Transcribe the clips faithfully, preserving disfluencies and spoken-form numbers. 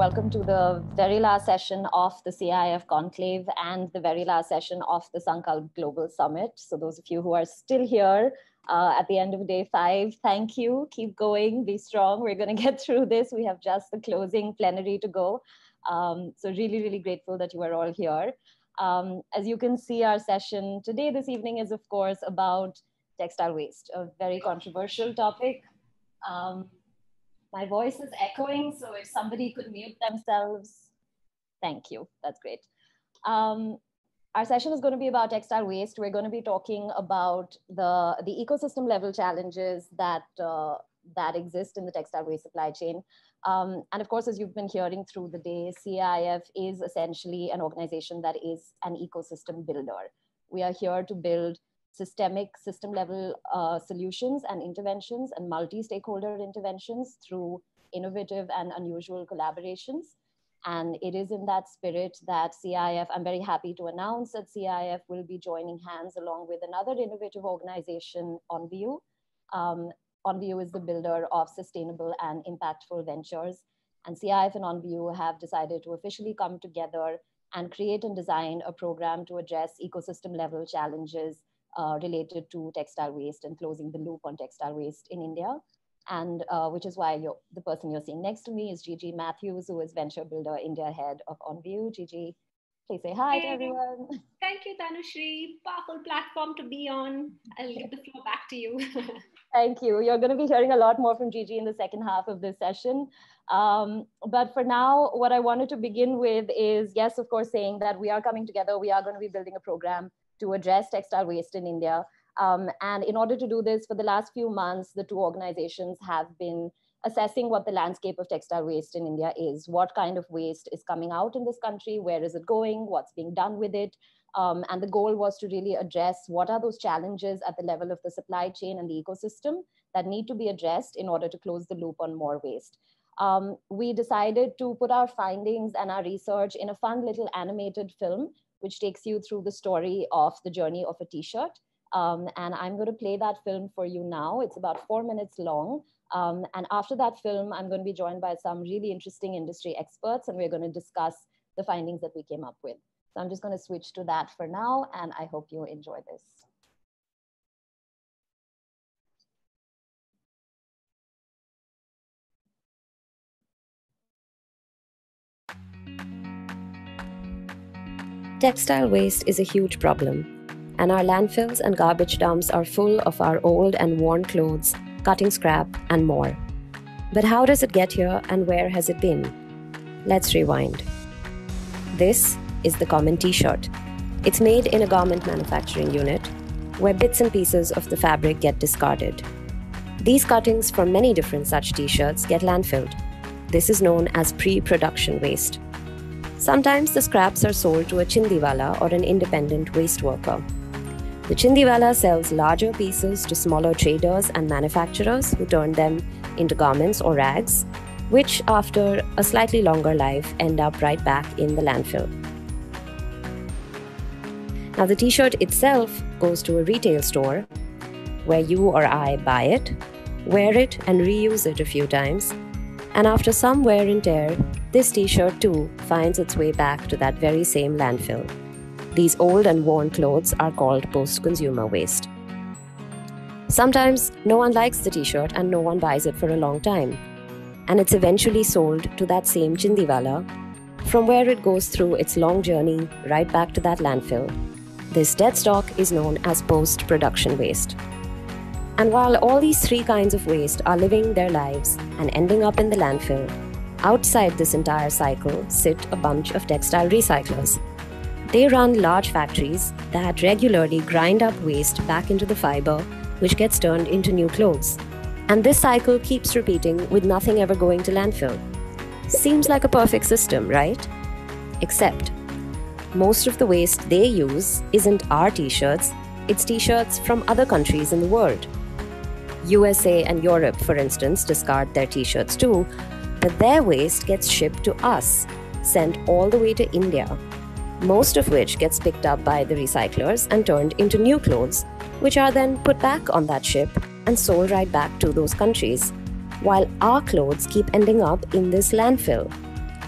welcome to the very last session of the C I F Conclave and the very last session of the Sankalp Global Summit. So those of you who are still here uh, at the end of day five, thank you. Keep going, be strong. We're going to get through this. We have just the closing plenary to go. Um, so really, really grateful that you are all here. Um, as you can see, our session today, this evening, is of course about textile waste, a very controversial topic. Um, My voice is echoing, so if somebody could mute themselves, thank you. That's great. Um, our session is going to be about textile waste. We're going to be talking about the, the ecosystem level challenges that, uh, that exist in the textile waste supply chain. Um, and of course, as you've been hearing through the day, C I F is essentially an organization that is an ecosystem builder. We are here to build systemic system level uh, solutions and interventions and multi-stakeholder interventions through innovative and unusual collaborations. And it is in that spirit that C I F, I'm very happy to announce that C I F will be joining hands along with another innovative organization, OnView. Um, OnView is the builder of sustainable and impactful ventures. And C I F and OnView have decided to officially come together and create and design a program to address ecosystem level challenges Uh, related to textile waste and closing the loop on textile waste in India. And uh, which is why you're, the person you're seeing next to me is Gigi Matthews, who is Venture Builder India Head of OnView. Gigi, please say hi hey, to everyone. Thank you, Tanushree. Powerful platform to be on. I'll give the floor back to you. Thank you. You're going to be hearing a lot more from Gigi in the second half of this session. Um, but for now, what I wanted to begin with is, yes, of course, saying that we are coming together. We are going to be building a program to address textile waste in India. Um, and in order to do this, for the last few months, the two organizations have been assessing what the landscape of textile waste in India is, what kind of waste is coming out in this country, where is it going, what's being done with it. Um, and the goal was to really address what are those challenges at the level of the supply chain and the ecosystem that need to be addressed in order to close the loop on more waste. Um, we decided to put our findings and our research in a fun little animated film, which takes you through the story of the journey of a t-shirt. Um, and I'm going to play that film for you now. It's about four minutes long. Um, and after that film, I'm going to be joined by some really interesting industry experts, and we're going to discuss the findings that we came up with. So I'm just going to switch to that for now, and I hope you enjoy this. Textile waste is a huge problem, and our landfills and garbage dumps are full of our old and worn clothes, cutting scrap, and more. But how does it get here, and where has it been? Let's rewind. This is the common t-shirt. It's made in a garment manufacturing unit, where bits and pieces of the fabric get discarded. These cuttings from many different such t-shirts get landfilled. This is known as pre-production waste. Sometimes the scraps are sold to a chindiwala or an independent waste worker. The chindiwala sells larger pieces to smaller traders and manufacturers who turn them into garments or rags, which after a slightly longer life end up right back in the landfill. Now the t-shirt itself goes to a retail store where you or I buy it, wear it and reuse it a few times, and after some wear and tear, this t-shirt too finds its way back to that very same landfill. These old and worn clothes are called post-consumer waste. Sometimes no one likes the t-shirt and no one buys it for a long time, and it's eventually sold to that same chindiwala, from where it goes through its long journey right back to that landfill. This dead stock is known as post-production waste. And while all these three kinds of waste are living their lives and ending up in the landfill, outside this entire cycle sit a bunch of textile recyclers. They run large factories that regularly grind up waste back into the fiber, which gets turned into new clothes. And this cycle keeps repeating with nothing ever going to landfill. Seems like a perfect system, right? Except, most of the waste they use isn't our t-shirts, it's t-shirts from other countries in the world. U S A and Europe, for instance, discard their t-shirts too, but their waste gets shipped to us, sent all the way to India, most of which gets picked up by the recyclers and turned into new clothes, which are then put back on that ship and sold right back to those countries, while our clothes keep ending up in this landfill.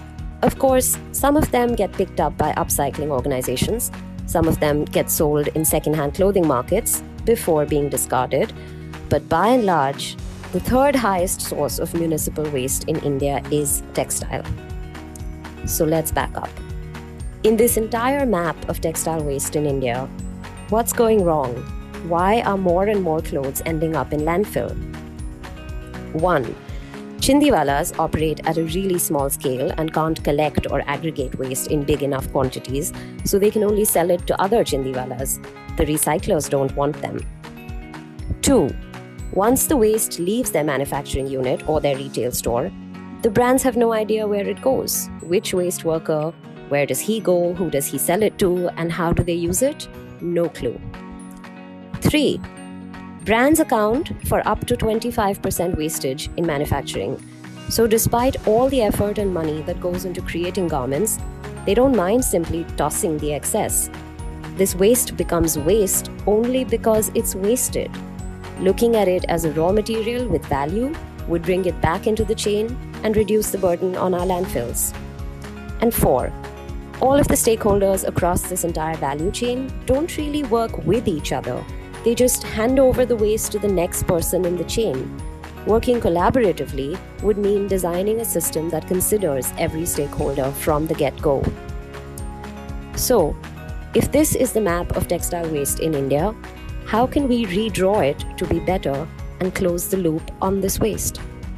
Of course, some of them get picked up by upcycling organizations. Some of them get sold in secondhand clothing markets before being discarded. But by and large, the third highest source of municipal waste in India is textile. So let's back up. In this entire map of textile waste in India, what's going wrong? Why are more and more clothes ending up in landfill? One, Chindiwalas operate at a really small scale and can't collect or aggregate waste in big enough quantities, so they can only sell it to other Chindiwalas. The recyclers don't want them. Two, once the waste leaves their manufacturing unit or their retail store, the brands have no idea where it goes, which waste worker, where does he go, who does he sell it to, and how do they use it? No clue. Three, brands account for up to twenty-five percent wastage in manufacturing. So despite all the effort and money that goes into creating garments, they don't mind simply tossing the excess. This waste becomes waste only because it's wasted. Looking at it as a raw material with value would bring it back into the chain and reduce the burden on our landfills. And four, all of the stakeholders across this entire value chain don't really work with each other. They just hand over the waste to the next person in the chain. Working collaboratively would mean designing a system that considers every stakeholder from the get-go. So, if this is the map of textile waste in India, how can we redraw it to be better and close the loop on this waste?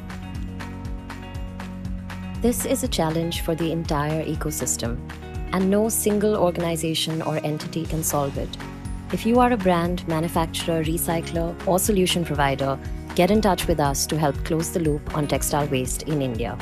This is a challenge for the entire ecosystem, and no single organization or entity can solve it. If you are a brand, manufacturer, recycler, or solution provider, get in touch with us to help close the loop on textile waste in India.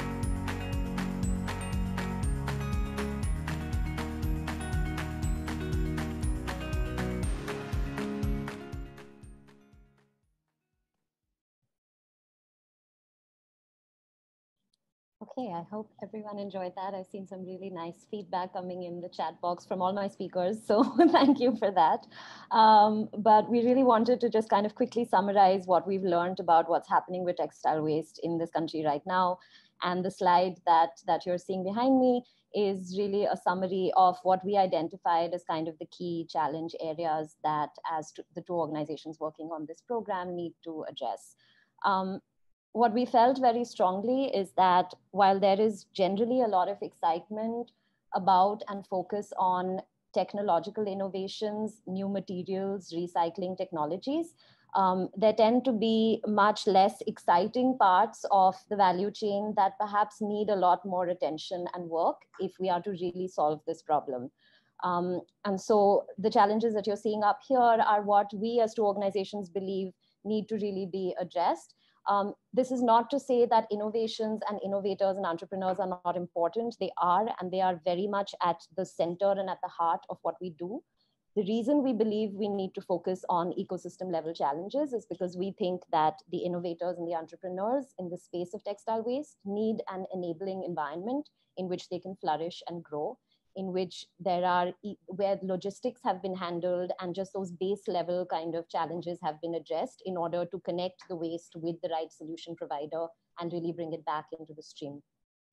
Okay, I hope everyone enjoyed that. I've seen some really nice feedback coming in the chat box from all my speakers, so thank you for that. Um, but we really wanted to just kind of quickly summarize what we've learned about what's happening with textile waste in this country right now. And the slide that, that you're seeing behind me is really a summary of what we identified as kind of the key challenge areas that as to the two organizations working on this program need to address. Um, What we felt very strongly is that while there is generally a lot of excitement about and focus on technological innovations, new materials, recycling technologies, um, there tend to be much less exciting parts of the value chain that perhaps need a lot more attention and work if we are to really solve this problem. Um, and so the challenges that you're seeing up here are what we as two organizations believe need to really be addressed. Um, this is not to say that innovations and innovators and entrepreneurs are not important. They are, and they are very much at the center and at the heart of what we do. The reason we believe we need to focus on ecosystem level challenges is because we think that the innovators and the entrepreneurs in the space of textile waste need an enabling environment in which they can flourish and grow, in which there are, where logistics have been handled and just those base level kind of challenges have been addressed in order to connect the waste with the right solution provider and really bring it back into the stream.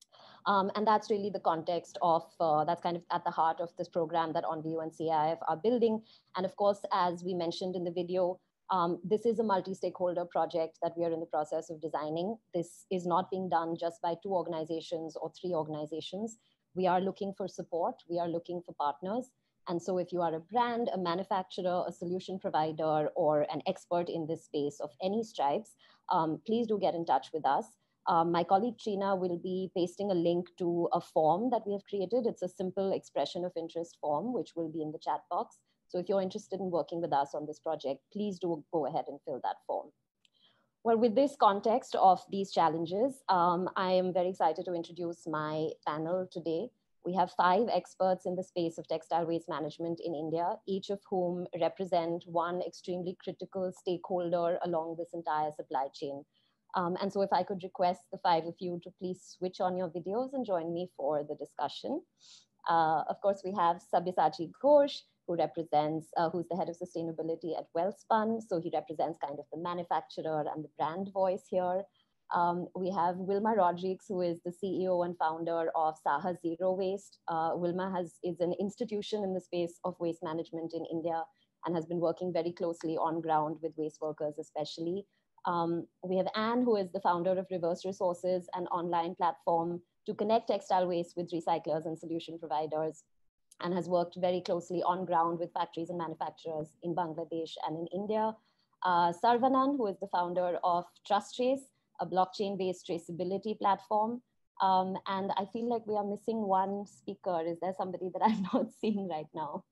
Um, and that's really the context of, uh, that's kind of at the heart of this program that Onview and C I F are building. And of course, as we mentioned in the video, um, this is a multi-stakeholder project that we are in the process of designing. This is not being done just by two organizations or three organizations. We are looking for support. We are looking for partners. And so if you are a brand, a manufacturer, a solution provider, or an expert in this space of any stripes, um, please do get in touch with us. Um, my colleague Trina will be pasting a link to a form that we have created. It's a simple expression of interest form, which will be in the chat box. So if you're interested in working with us on this project, please do go ahead and fill that form. Well, with this context of these challenges, um, I am very excited to introduce my panel today. We have five experts in the space of textile waste management in India, each of whom represent one extremely critical stakeholder along this entire supply chain. Um, and so if I could request the five of you to please switch on your videos and join me for the discussion. Uh, of course, we have Sabyasachi Ghosh, who represents, uh, who's the head of sustainability at Wellspun. So he represents kind of the manufacturer and the brand voice here. Um, we have Wilma Rodrigues, who is the C E O and founder of Saha Zero Waste. Uh, Wilma has, is an institution in the space of waste management in India and has been working very closely on ground with waste workers especially. Um, we have Anne, who is the founder of Reverse Resources, an online platform to connect textile waste with recyclers and solution providers, and has worked very closely on ground with factories and manufacturers in Bangladesh and in India. Uh, Sarvanan, who is the founder of TrustTrace, a blockchain-based traceability platform. Um, and I feel like we are missing one speaker. Is there somebody that I'm not seeing right now?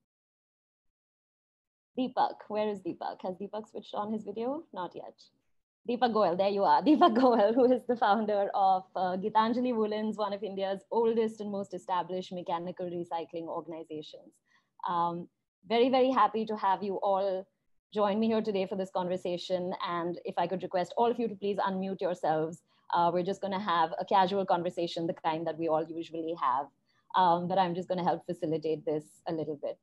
Deepak, where is Deepak? Has Deepak switched on his video? Not yet. Deepak Goel, there you are. Deepak Goel, who is the founder of uh, Gitanjali Woolens, one of India's oldest and most established mechanical recycling organizations. Um, very, very happy to have you all join me here today for this conversation. And if I could request all of you to please unmute yourselves. Uh, we're just going to have a casual conversation, the kind that we all usually have. Um, but I'm just going to help facilitate this a little bit.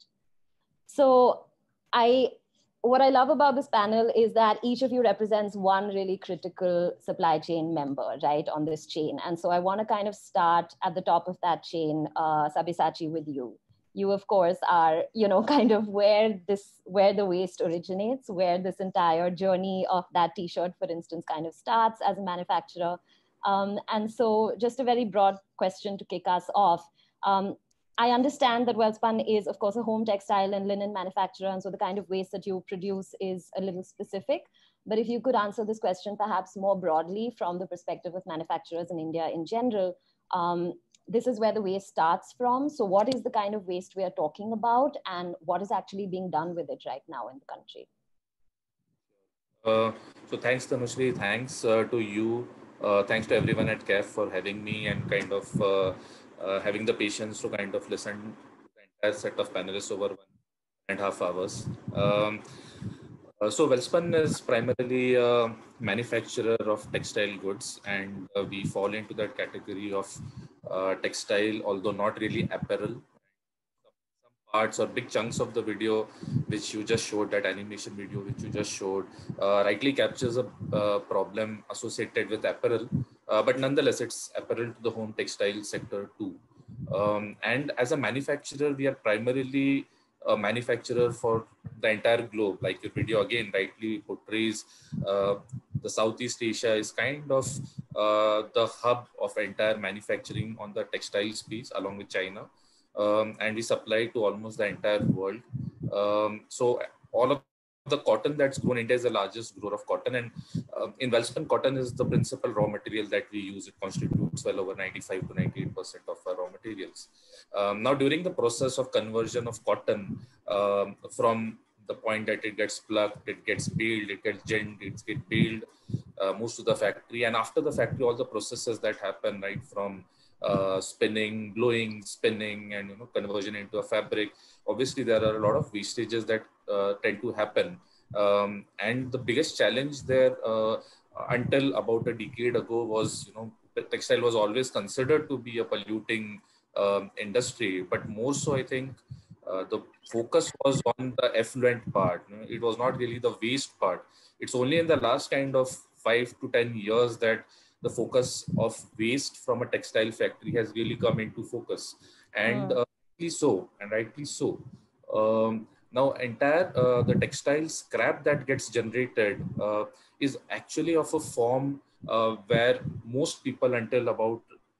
So I, what I love about this panel is that each of you represents one really critical supply chain member, right, on this chain. And so I want to kind of start at the top of that chain, uh, Sabyasachi, with you. You, of course, are, you know, kind of where this, where the waste originates, where this entire journey of that T-shirt, for instance, kind of starts as a manufacturer. Um, and so just a very broad question to kick us off. Um, I understand that Welspun is, of course, a home textile and linen manufacturer, and so the kind of waste that you produce is a little specific. But if you could answer this question perhaps more broadly from the perspective of manufacturers in India in general, um, this is where the waste starts from. So what is the kind of waste we are talking about, and what is actually being done with it right now in the country? Uh, so thanks, Tanushree. Thanks uh, to you. Uh, thanks to everyone at C A F for having me and kind of uh, uh, having the patience to kind of listen to the entire set of panelists over one and a half hours. Um, uh, so Welspun is primarily a manufacturer of textile goods, and uh, we fall into that category of uh, textile, although not really apparel. Parts or big chunks of the video which you just showed, that animation video which you just showed, uh, rightly captures a uh, problem associated with apparel, uh, but nonetheless it's apparel to the home textile sector too. Um, and as a manufacturer, we are primarily a manufacturer for the entire globe. Like your video again rightly portrays, uh, the Southeast Asia is kind of uh, the hub of entire manufacturing on the textile space along with China. Um, and we supply to almost the entire world. Um, so all of the cotton that's grown, India is the largest grower of cotton, and uh, in Welspun, cotton is the principal raw material that we use. It constitutes well over ninety-five to ninety-eight percent of our raw materials. Um, now, during the process of conversion of cotton, um, from the point that it gets plucked, it gets baled, it gets ginned, it gets baled, uh, moves to the factory, and after the factory, all the processes that happen, right, from Uh, spinning, blowing, spinning, and you know, conversion into a fabric. Obviously, there are a lot of wastages that uh, tend to happen. Um, and the biggest challenge there, uh, until about a decade ago, was, you know, textile was always considered to be a polluting um, industry, but more so, I think, uh, the focus was on the effluent part. You know, it was not really the waste part. It's only in the last kind of five to ten years that the focus of waste from a textile factory has really come into focus, and uh, rightly so, and rightly so. Um, now, entire uh, the textile scrap that gets generated uh, is actually of a form uh, where most people until about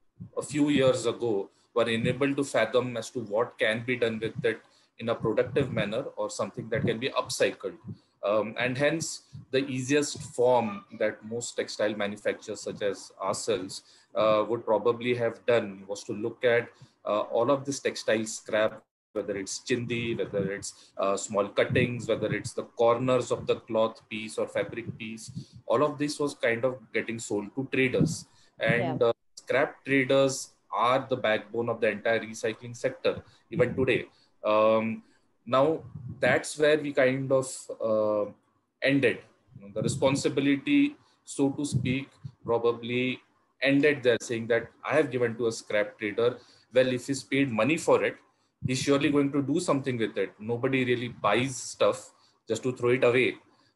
a few years ago were unable to fathom as to what can be done with it in a productive manner or something that can be upcycled. Um, and hence, the easiest form that most textile manufacturers, such as ourselves, uh, would probably have done was to look at uh, all of this textile scrap, whether it's chindi, whether it's uh, small cuttings, whether it's the corners of the cloth piece or fabric piece. All of this was kind of getting sold to traders. And yeah. uh, scrap traders are the backbone of the entire recycling sector, even today. Um, Now, that's where we kind of uh, ended. You know, the responsibility, so to speak, probably ended there, saying that I have given to a scrap trader. Well, if he's paid money for it, he's surely going to do something with it. Nobody really buys stuff just to throw it away.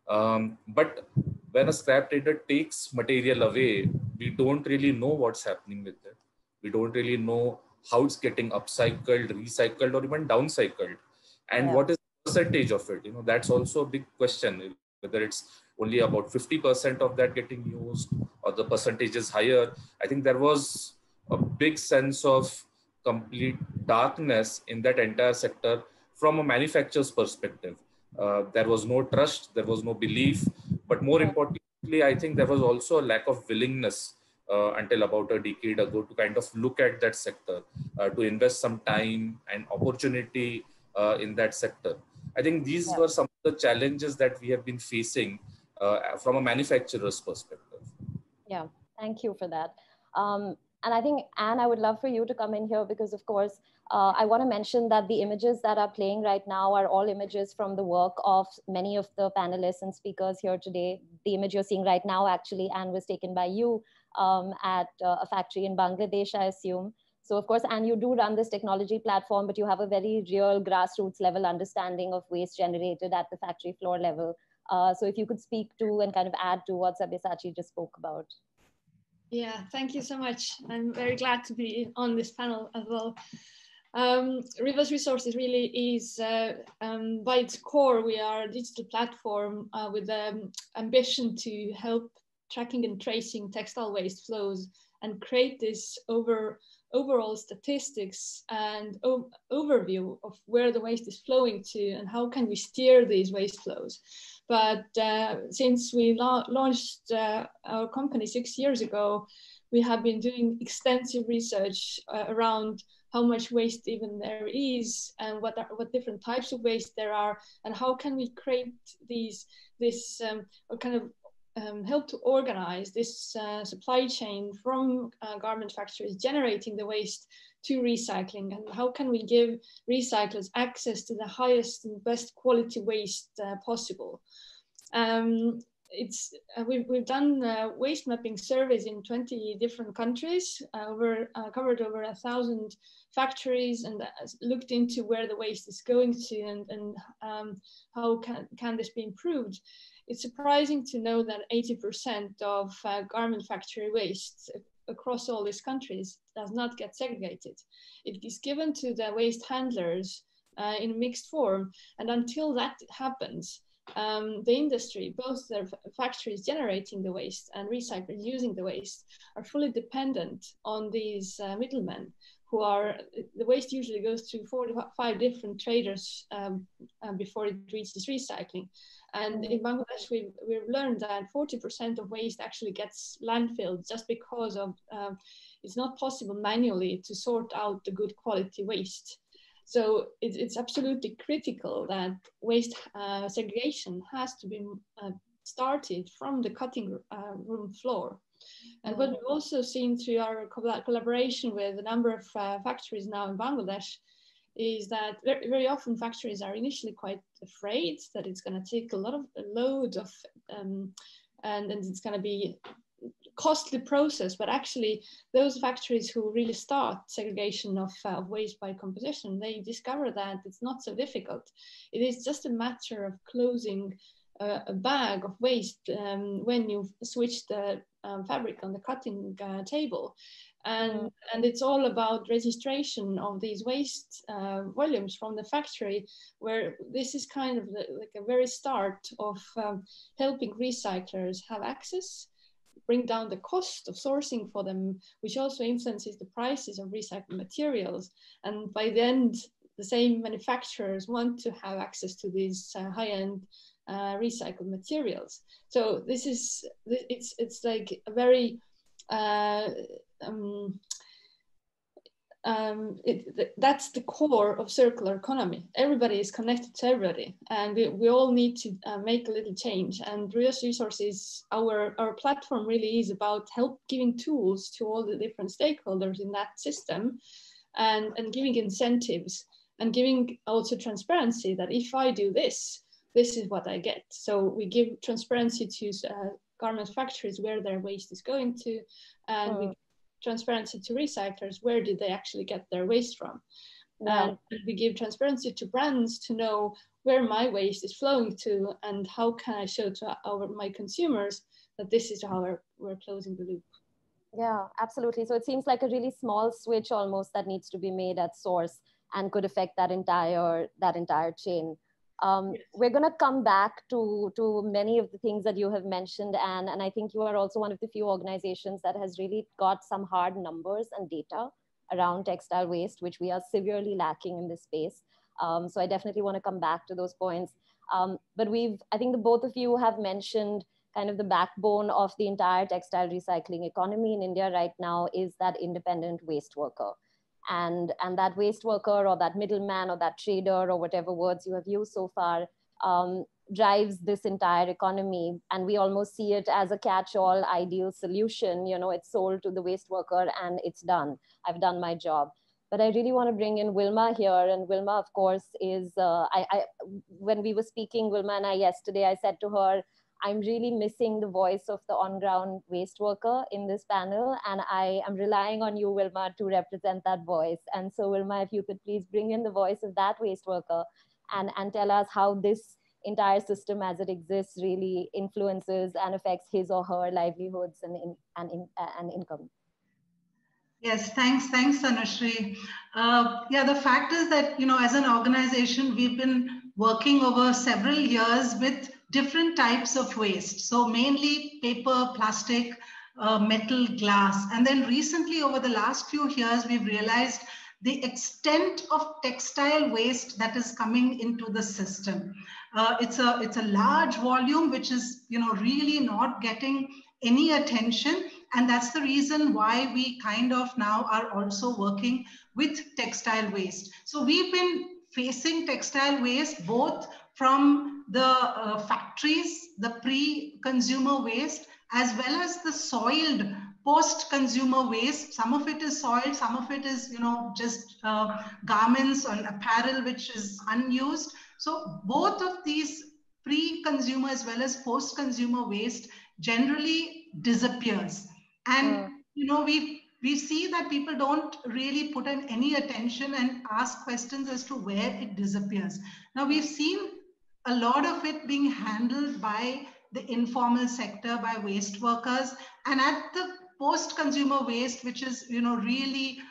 Um, but when a scrap trader takes material away, we don't really know what's happening with it. We don't really know how it's getting upcycled, recycled, or even downcycled, and Yeah. what is the percentage of it. You know, that's also a big question. Whether it's only about fifty percent of that getting used, or the percentage is higher. I think there was a big sense of complete darkness in that entire sector from a manufacturer's perspective. Uh, there was no trust, there was no belief, but more importantly, I think there was also a lack of willingness uh, until about a decade ago to kind of look at that sector, uh, to invest some time and opportunity uh, in that sector. I think these Yeah. were some of the challenges that we have been facing uh, from a manufacturer's perspective. Yeah, thank you for that. Um, and I think, Anne, I would love for you to come in here because, of course, uh, I want to mention that the images that are playing right now are all images from the work of many of the panelists and speakers here today. The image you're seeing right now, actually, Anne, was taken by you um, at uh, a factory in Bangladesh, I assume. So, of course, Anne, you do run this technology platform, but you have a very real grassroots level understanding of waste generated at the factory floor level. Uh, so if you could speak to and kind of add to what Sabyasachi just spoke about. Yeah, thank you so much. I'm very glad to be on this panel as well. Um, Reverse Resources really is, uh, um, by its core, we are a digital platform uh, with the um, ambition to help tracking and tracing textile waste flows and create this over overall statistics and overview of where the waste is flowing to and how can we steer these waste flows. But uh, since we la launched uh, our company six years ago, we have been doing extensive research uh, around how much waste even there is and what are, what different types of waste there are and how can we create these this um, or kind of um, help to organize this uh, supply chain from uh, garment factories generating the waste to recycling, and how can we give recyclers access to the highest and best quality waste uh, possible. Um, it's uh, we've, we've done uh, waste mapping surveys in twenty different countries, uh, over uh, covered over a thousand factories, and uh, looked into where the waste is going to and, and um, how can, can this be improved. It's surprising to know that eighty percent of uh, garment factory waste across all these countries does not get segregated. It is given to the waste handlers uh, in mixed form, and until that happens, um, the industry, both the factories generating the waste and recyclers using the waste, are fully dependent on these uh, middlemen who are, the waste usually goes through four to five different traders um, uh, before it reaches recycling. And in Bangladesh, we've, we've learned that forty percent of waste actually gets landfilled just because of um, it's not possible manually to sort out the good quality waste. So it, it's absolutely critical that waste uh, segregation has to be uh, started from the cutting uh, room floor. And what we've also seen through our collaboration with a number of uh, factories now in Bangladesh is that very, very often factories are initially quite afraid that it's going to take a lot of a load of um, and, and it's going to be costly process, but actually those factories who really start segregation of, uh, of waste by composition, they discover that it's not so difficult. It is just a matter of closing uh, a bag of waste um, when you switch the um, fabric on the cutting uh, table. And, mm. and it's all about registration of these waste uh, volumes from the factory, where this is kind of the, like a very start of um, helping recyclers have access, bring down the cost of sourcing for them, which also influences the prices of recycled materials. And by the end, the same manufacturers want to have access to these uh, high-end uh, recycled materials. So this is, it's, it's like a very, uh, um, um, it, that's the core of circular economy. Everybody is connected to everybody, and we, we all need to uh, make a little change. And Reverse Resources, our, our platform really is about help giving tools to all the different stakeholders in that system, and, and giving incentives, and giving also transparency that if I do this, this is what I get. So we give transparency to uh, garment factories where their waste is going to, and oh. we transparency to recyclers, where did they actually get their waste from? Yeah. And we give transparency to brands to know where my waste is flowing to and how can I show to our my consumers that this is how we're, we're closing the loop. Yeah, absolutely. So it seems like a really small switch almost that needs to be made at source and could affect that entire that entire chain. Um, yes. We're going to come back to, to many of the things that you have mentioned, Anne, and I think you are also one of the few organizations that has really got some hard numbers and data around textile waste, which we are severely lacking in this space. Um, so I definitely want to come back to those points. Um, but we've, I think the both of you have mentioned kind of the backbone of the entire textile recycling economy in India right now is that independent waste worker. And, and that waste worker or that middleman or that trader or whatever words you have used so far um, drives this entire economy. And we almost see it as a catch-all ideal solution. You know, it's sold to the waste worker and it's done. I've done my job. But I really want to bring in Wilma here. And Wilma, of course, is, uh, I, I, when we were speaking, Wilma and I yesterday, I said to her, I'm really missing the voice of the on-ground waste worker in this panel. And I am relying on you, Wilma, to represent that voice. And so Wilma, if you could please bring in the voice of that waste worker and, and tell us how this entire system as it exists really influences and affects his or her livelihoods and, in, and, in, uh, and income. Yes, thanks. Thanks, Tanushree. Uh, yeah, the fact is that, you know, as an organization, we've been working over several years with different types of waste. So mainly paper, plastic, uh, metal, glass. And then recently, over the last few years, we've realized the extent of textile waste that is coming into the system. Uh, it's a, it's a large volume, which is, you know, really not getting any attention. And that's the reason why we kind of now are also working with textile waste. So we've been facing textile waste both from the uh, factories, the pre-consumer waste, as well as the soiled post-consumer waste. Some of it is soiled, some of it is, you know, just uh, garments and apparel which is unused. So both of these pre-consumer as well as post-consumer waste generally disappears. And, mm. you know, we we see that people don't really put in any attention and ask questions as to where it disappears. Now, we've seen a lot of it being handled by the informal sector, by waste workers, and at the post-consumer waste, which is, you know, really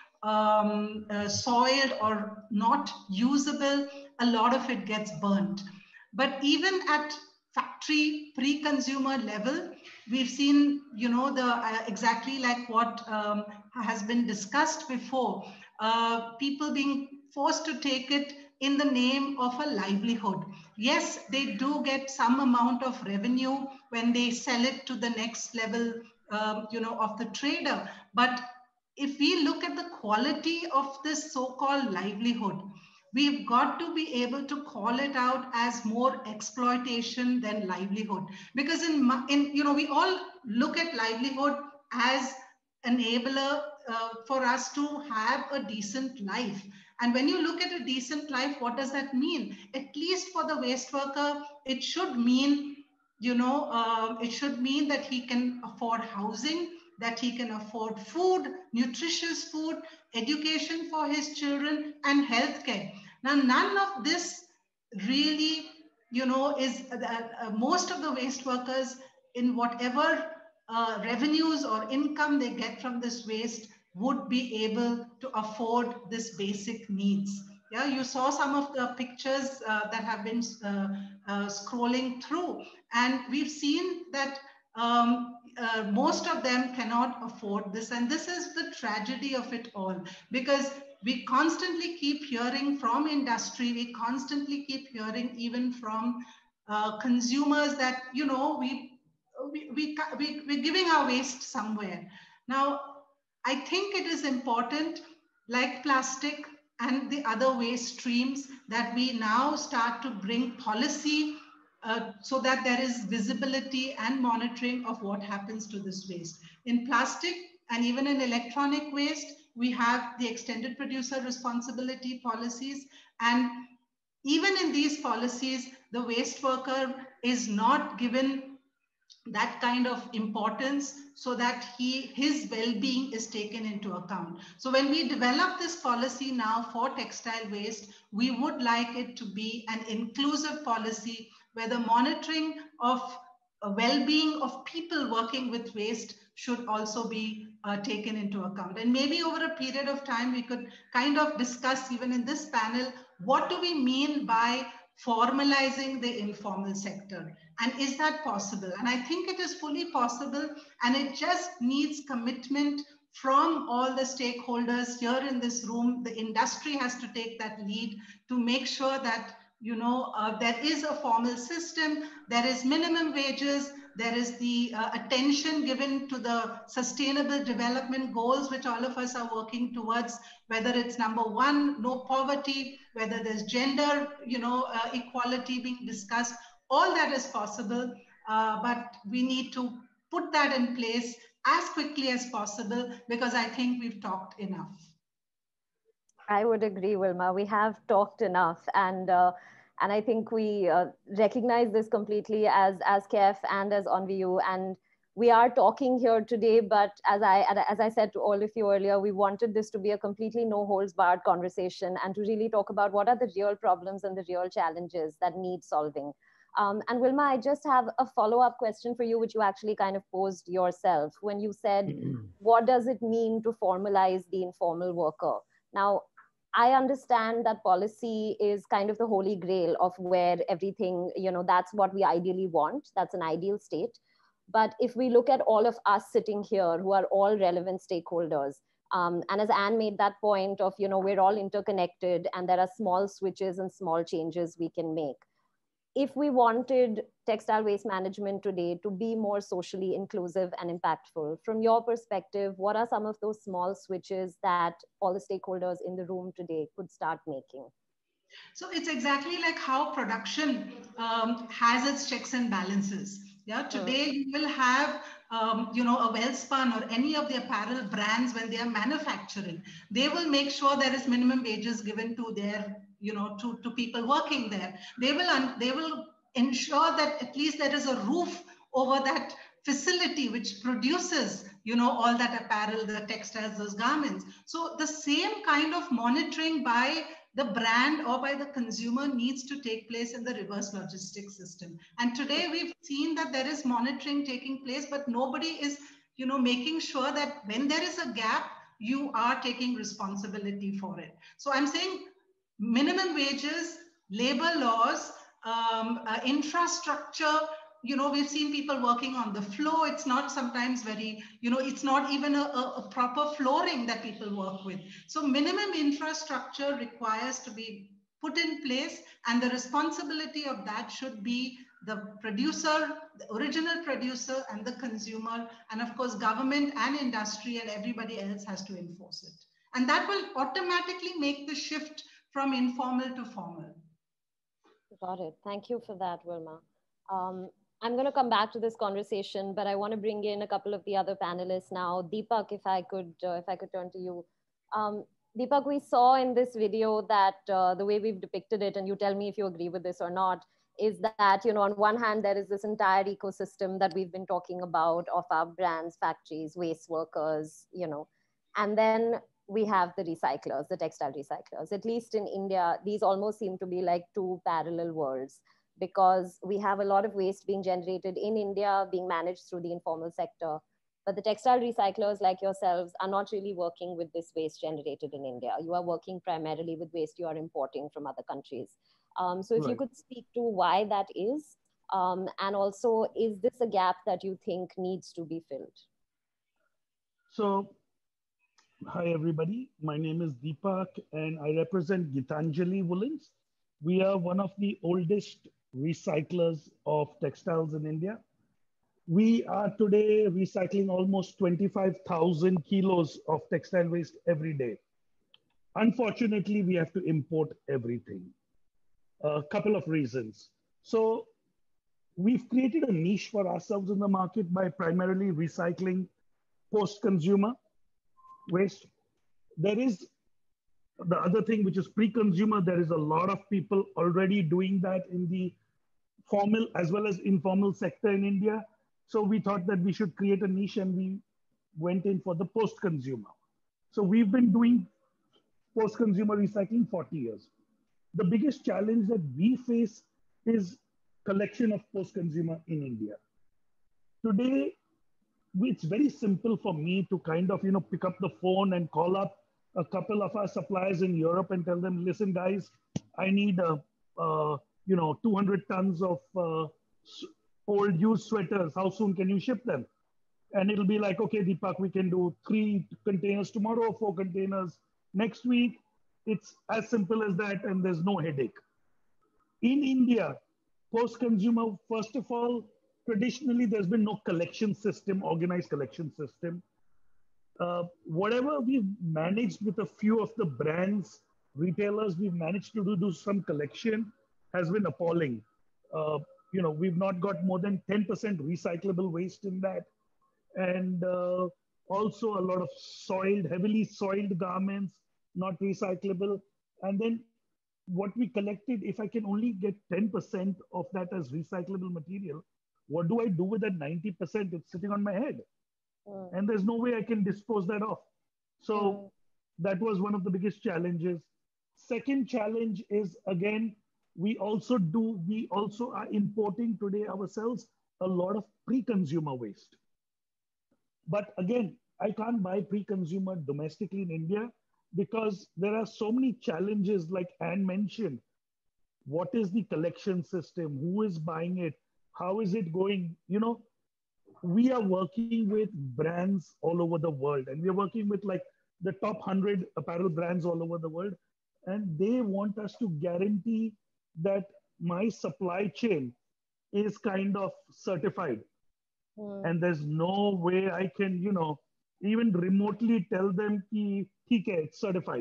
um, uh, soiled or not usable, a lot of it gets burnt. But even at factory pre-consumer level, we've seen, you know, the uh, exactly like what um, has been discussed before, uh, people being forced to take it in the name of a livelihood. Yes, they do get some amount of revenue when they sell it to the next level, um, you know, of the trader. But if we look at the quality of this so-called livelihood, we've got to be able to call it out as more exploitation than livelihood. Because in, in you know, we all look at livelihood as enabler uh, for us to have a decent life. And when you look at a decent life, what does that mean? At least for the waste worker, it should mean, you know, uh, it should mean that he can afford housing, that he can afford food, nutritious food, education for his children, and healthcare. Now, none of this really, you know, is uh, uh, most of the waste workers, in whatever uh, revenues or income they get from this waste, would be able to afford this basic needs. Yeah, you saw some of the pictures uh, that have been uh, uh, scrolling through, and we've seen that um, uh, most of them cannot afford this. And this is the tragedy of it all, because we constantly keep hearing from industry, we constantly keep hearing even from uh, consumers that, you know, we, we, we, we, we're giving our waste somewhere. Now, I think it is important, like plastic and the other waste streams, that we now start to bring policy uh, so that there is visibility and monitoring of what happens to this waste. In plastic and even in electronic waste, we have the extended producer responsibility policies. And even in these policies, the waste worker is not given that kind of importance so that he his well-being is taken into account. So when we develop this policy now for textile waste, we would like it to be an inclusive policy where the monitoring of uh, well-being of people working with waste should also be uh, taken into account. And maybe over a period of time, we could kind of discuss even in this panel, what do we mean by formalizing the informal sector? And is that possible? And I think it is fully possible, and it just needs commitment from all the stakeholders here in this room. The industry has to take that lead to make sure that, you know, uh, there is a formal system, there is minimum wages, there is the uh, attention given to the sustainable development goals, which all of us are working towards, whether it's number one, no poverty, whether there's gender, you know, uh, equality being discussed. All that is possible, uh, but we need to put that in place as quickly as possible, because I think we've talked enough. I would agree, Wilma. We have talked enough, and uh, and I think we uh, recognize this completely as as K E F and as OnView, and we are talking here today. But as I as I said to all of you earlier, we wanted this to be a completely no holds barred conversation, and to really talk about what are the real problems and the real challenges that need solving. Um, and Wilma, I just have a follow-up question for you, which you actually kind of posed yourself when you said, what does it mean to formalize the informal worker? Now, I understand that policy is kind of the holy grail of where everything, you know, that's what we ideally want. That's an ideal state. But if we look at all of us sitting here who are all relevant stakeholders, um, and as Anne made that point of, you know, we're all interconnected and there are small switches and small changes we can make. If we wanted textile waste management today to be more socially inclusive and impactful, from your perspective, what are some of those small switches that all the stakeholders in the room today could start making? So it's exactly like how production um, has its checks and balances. Yeah, today you will have, um, you know, a Wellspun or any of the apparel brands when they are manufacturing. They will make sure there is minimum wages given to their, you know, to, to people working there. They will, they will ensure that at least there is a roof over that facility which produces, you know, all that apparel, the textiles, those garments. So the same kind of monitoring by the brand or by the consumer needs to take place in the reverse logistics system. And today we've seen that there is monitoring taking place, but nobody is, you know, making sure that when there is a gap, you are taking responsibility for it. So I'm saying minimum wages, labor laws, um, uh, infrastructure. You know, we've seen people working on the floor. It's not sometimes very, you know, it's not even a, a, a proper flooring that people work with. So minimum infrastructure requires to be put in place, and the responsibility of that should be the producer, the original producer, and the consumer. And of course, government and industry and everybody else has to enforce it. And that will automatically make the shift from informal to formal. Got it. Thank you for that, Wilma. Um, I'm going to come back to this conversation, but I want to bring in a couple of the other panelists now. Deepak, if I could, uh, if I could turn to you. Um, Deepak, we saw in this video that uh, the way we've depicted it, and you tell me if you agree with this or not, is that, you know, on one hand, there is this entire ecosystem that we've been talking about of our brands, factories, waste workers, you know, and then we have the recyclers, the textile recyclers. At least in India, these almost seem to be like two parallel worlds, because we have a lot of waste being generated in India, being managed through the informal sector. But the textile recyclers like yourselves are not really working with this waste generated in India. You are working primarily with waste you are importing from other countries. Um, so if right. you could speak to why that is, um, and also, is this a gap that you think needs to be filled? So, hi everybody, my name is Deepak and I represent Gitanjali Woolens. We are one of the oldest recyclers of textiles in India. We are today recycling almost twenty-five thousand kilos of textile waste every day. Unfortunately, we have to import everything. A couple of reasons. So we've created a niche for ourselves in the market by primarily recycling post-consumer waste. There is the other thing, which is pre-consumer. There is a lot of people already doing that in the formal as well as informal sector in India. So we thought that we should create a niche, and we went in for the post-consumer. So we've been doing post-consumer recycling forty years. The biggest challenge that we face is collection of post-consumer in India. Today, it's very simple for me to kind of, you know, pick up the phone and call up a couple of our suppliers in Europe and tell them, listen, guys, I need, a, uh, you know, two hundred tons of uh, old used sweaters. How soon can you ship them? And it'll be like, okay, Deepak, we can do three containers tomorrow, four containers next week. It's as simple as that, and there's no headache. In India, post-consumer, first of all, traditionally, there's been no collection system, organized collection system. Uh, whatever we've managed with a few of the brands, retailers, we've managed to do, do some collection has been appalling. Uh, you know, we've not got more than ten percent recyclable waste in that. And uh, also a lot of soiled, heavily soiled garments, not recyclable. And then what we collected, if I can only get ten percent of that as recyclable material, what do I do with that ninety percent? It's sitting on my head. Mm. And there's no way I can dispose that off. So mm. that was one of the biggest challenges. Second challenge is, again, we also do, we also are importing today ourselves a lot of pre-consumer waste. But again, I can't buy pre-consumer domestically in India because there are so many challenges, like Anne mentioned. What is the collection system? Who is buying it? How is it going? You know, we are working with brands all over the world, and we are working with like the top one hundred apparel brands all over the world. And they want us to guarantee that my supply chain is kind of certified. Mm. And there's no way I can, you know, even remotely tell them ki, theek hai, it's certified.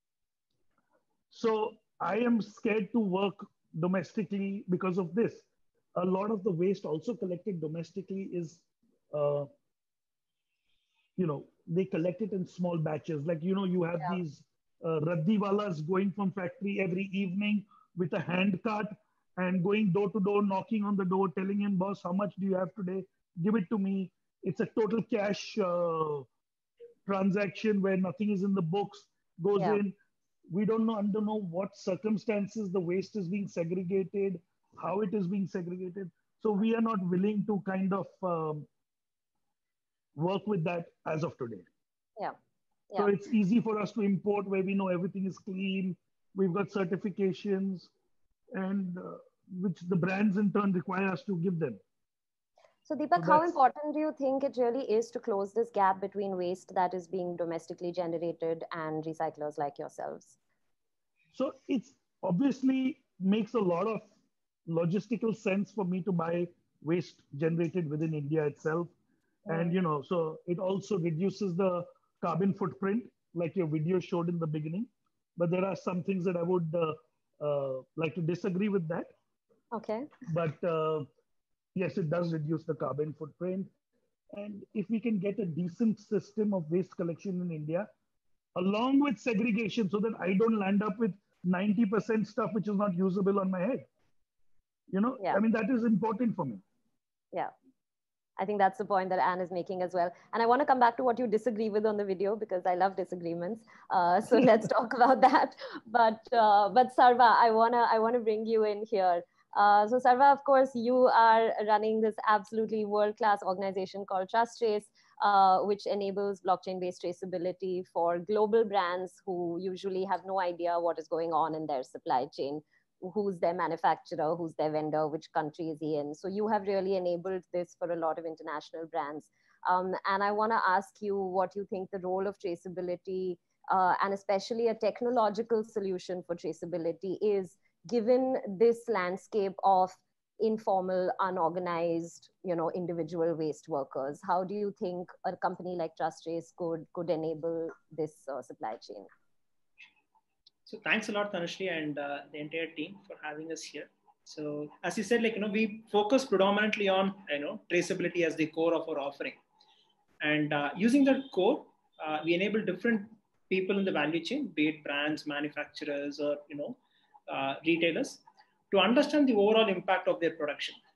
So I am scared to work domestically because of this. A lot of the waste also collected domestically is, uh, you know, they collect it in small batches. Like, you know, you have yeah. these uh, raddiwalas going from factory every evening with a hand cart and going door to door, knocking on the door, telling him, boss, how much do you have today? Give it to me. It's a total cash uh, transaction where nothing is in the books, goes yeah. in. We don't know under know what circumstances the waste is being segregated, how it is being segregated. So we are not willing to kind of um, work with that as of today. Yeah. yeah. So it's easy for us to import where we know everything is clean. We've got certifications, and uh, which the brands in turn require us to give them. So Deepak, so how important do you think it really is to close this gap between waste that is being domestically generated and recyclers like yourselves? So it's obviously makes a lot of logistical sense for me to buy waste generated within India itself. Mm. And, you know, so it also reduces the carbon footprint, like your video showed in the beginning. But there are some things that I would uh, uh, like to disagree with that. Okay. But uh, yes, it does reduce the carbon footprint. And if we can get a decent system of waste collection in India, along with segregation, so that I don't land up with ninety percent stuff which is not usable on my head. You know, yeah. I mean, that is important for me. Yeah. I think that's the point that Anne is making as well. And I want to come back to what you disagree with on the video, because I love disagreements. Uh, so let's talk about that. But uh, but Sarva, I wanna I wanna bring you in here. Uh, so Sarva, of course, you are running this absolutely world-class organization called TrustTrace, uh, which enables blockchain-based traceability for global brands who usually have no idea what is going on in their supply chain. Who's their manufacturer, who's their vendor, which country is he in. So you have really enabled this for a lot of international brands. Um, and I want to ask you what you think the role of traceability uh, and especially a technological solution for traceability is, given this landscape of informal, unorganized, you know, individual waste workers. How do you think a company like TrustTrace could, could enable this uh, supply chain? So thanks a lot, Tanushree, and uh, the entire team for having us here. So as you said, like, you know, we focus predominantly on, you know, traceability as the core of our offering. And uh, using that core, uh, we enable different people in the value chain, be it brands, manufacturers, or, you know, uh, retailers, to understand the overall impact of their production, right?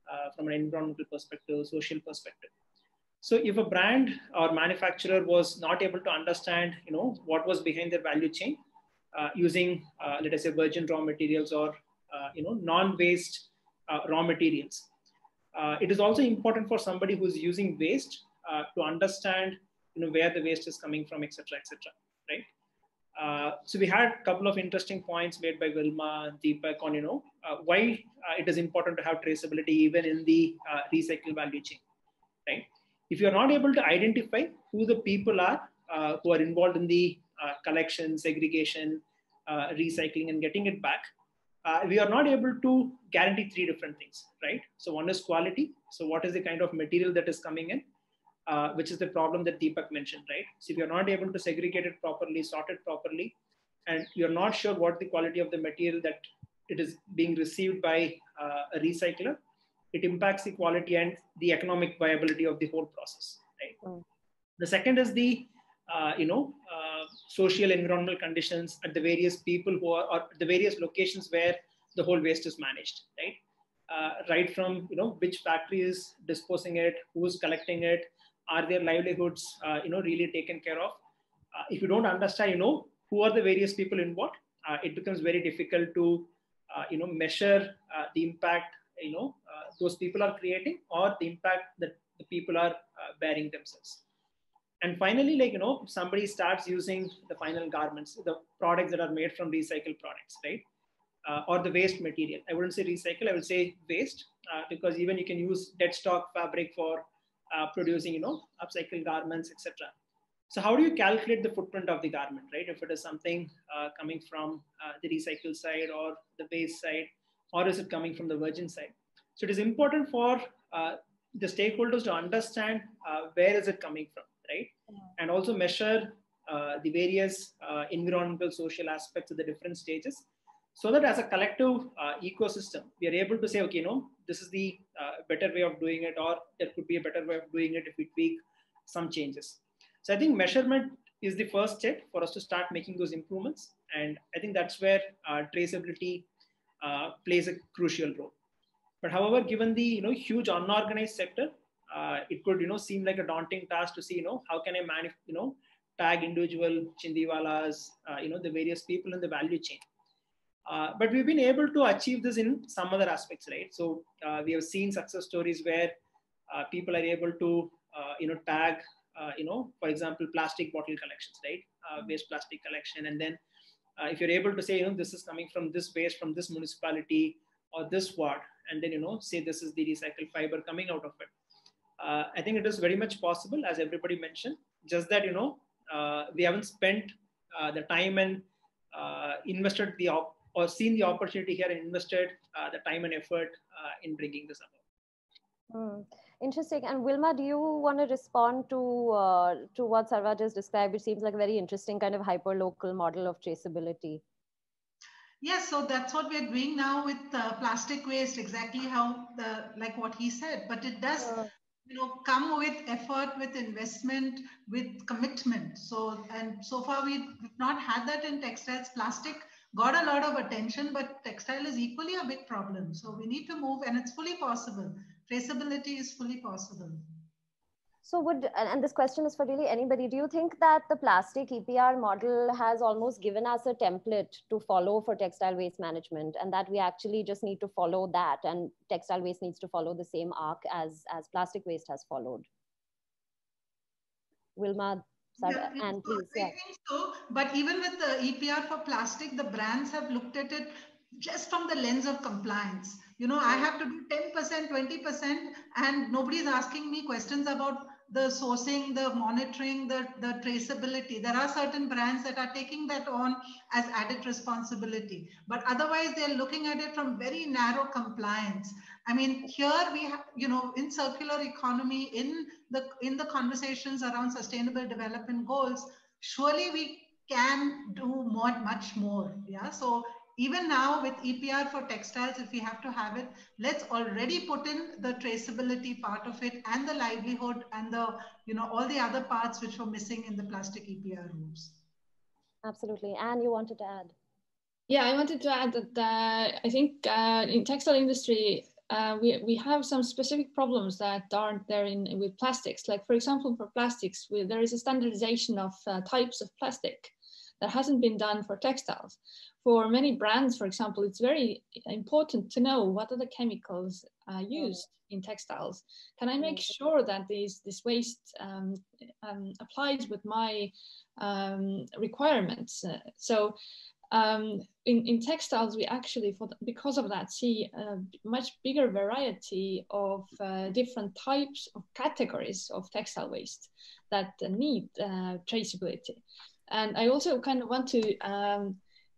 uh, from an environmental perspective, social perspective. So if a brand or manufacturer was not able to understand, you know, what was behind their value chain, uh, using, uh, let us say, virgin raw materials or, uh, you know, non-waste uh, raw materials, uh, it is also important for somebody who's using waste uh, to understand, you know, where the waste is coming from, et cetera, et cetera, right? Uh, so we had a couple of interesting points made by Wilma, Deepak on, you know, uh, why uh, it is important to have traceability even in the uh, recycle value chain, right? If you're not able to identify who the people are uh, who are involved in the uh, collection, segregation, uh, recycling, and getting it back, uh, we are not able to guarantee three different things, right? So one is quality. So what is the kind of material that is coming in? Uh, which is the problem that Deepak mentioned, right? So if you're not able to segregate it properly, sort it properly, and you're not sure what the quality of the material that it is being received by uh, a recycler, it impacts the quality and the economic viability of the whole process, right? Mm. The second is the, uh, you know, uh, social environmental conditions at the various people who are, or the various locations where the whole waste is managed, right? Uh, right from, you know, which factory is disposing it, who's collecting it, are their livelihoods, uh, you know, really taken care of? Uh, if you don't understand, you know, who are the various people involved, uh, it becomes very difficult to, uh, you know, measure uh, the impact, you know, uh, those people are creating or the impact that the people are uh, bearing themselves. And finally, like, you know, somebody starts using the final garments, the products that are made from recycled products, right? Uh, or the waste material. I wouldn't say recycle, I would say waste, uh, because even you can use dead stock fabric for Uh, producing, you know, upcycled garments, et cetera. So how do you calculate the footprint of the garment, right? If it is something uh, coming from uh, the recycled side or the waste side, or is it coming from the virgin side? So it is important for uh, the stakeholders to understand uh, where is it coming from, right? Yeah. And also measure uh, the various uh, environmental, social aspects of the different stages, so that as a collective uh, ecosystem, we are able to say, okay, you know, this is the uh, better way of doing it, or there could be a better way of doing it if we tweak some changes. So I think measurement is the first step for us to start making those improvements. And I think that's where uh, traceability uh, plays a crucial role. But however, given the, you know, huge unorganized sector, uh, it could, you know, seem like a daunting task to see, you know, how can I manage, you know, tag individual chindiwalas, uh, you know, the various people in the value chain. Uh, but we've been able to achieve this in some other aspects, right? So uh, we have seen success stories where uh, people are able to, uh, you know, tag, uh, you know, for example, plastic bottle collections, right? Uh, waste plastic collection. And then uh, if you're able to say, you know, this is coming from this waste from this municipality or this ward, and then, you know, say this is the recycled fiber coming out of it. Uh, I think it is very much possible, as everybody mentioned, just that, you know, uh, we haven't spent uh, the time and uh, invested the op or seen the opportunity here and invested uh, the time and effort uh, in bringing this about. Mm, interesting. And Wilma, do you want to respond to uh, to what Sarva just described? It seems like a very interesting kind of hyper-local model of traceability. Yes, so that's what we're doing now with uh, plastic waste, exactly how, the, like what he said, but it does, uh, you know, come with effort, with investment, with commitment. So, and so far we've not had that in textiles. Plastic got a lot of attention, but textile is equally a big problem. So we need to move, and it's fully possible. Traceability is fully possible. So would, and this question is for really anybody, do you think that the plastic E P R model has almost given us a template to follow for textile waste management, and that we actually just need to follow that, and textile waste needs to follow the same arc as, as plastic waste has followed? Wilma, Sarva, yeah, and please. I yeah. think so, but even with the E P R for plastic, the brands have looked at it just from the lens of compliance. You know, I have to do ten percent, twenty percent, and nobody's asking me questions about the sourcing, the monitoring, the, the traceability. There are certain brands that are taking that on as added responsibility, but otherwise they're looking at it from very narrow compliance. I mean, here we have, you know, in circular economy, in the, in the conversations around sustainable development goals, surely we can do more, much more. Yeah. So even now with E P R for textiles, if we have to have it, let's already put in the traceability part of it and the livelihood and the, you know, all the other parts which were missing in the plastic E P R rules. Absolutely. Anne, you wanted to add? Yeah, I wanted to add that uh, I think uh, in textile industry, uh, we, we have some specific problems that aren't there in, with plastics. Like, for example, for plastics, we, there is a standardization of uh, types of plastic that hasn't been done for textiles. For many brands, for example, it's very important to know what are the chemicals uh, used in textiles. Can I make sure that these, this waste um, um, applies with my um, requirements? Uh, so um, in, in textiles, we actually, for the, because of that, see a much bigger variety of uh, different types of categories of textile waste that need uh, traceability. And I also kind of want to um,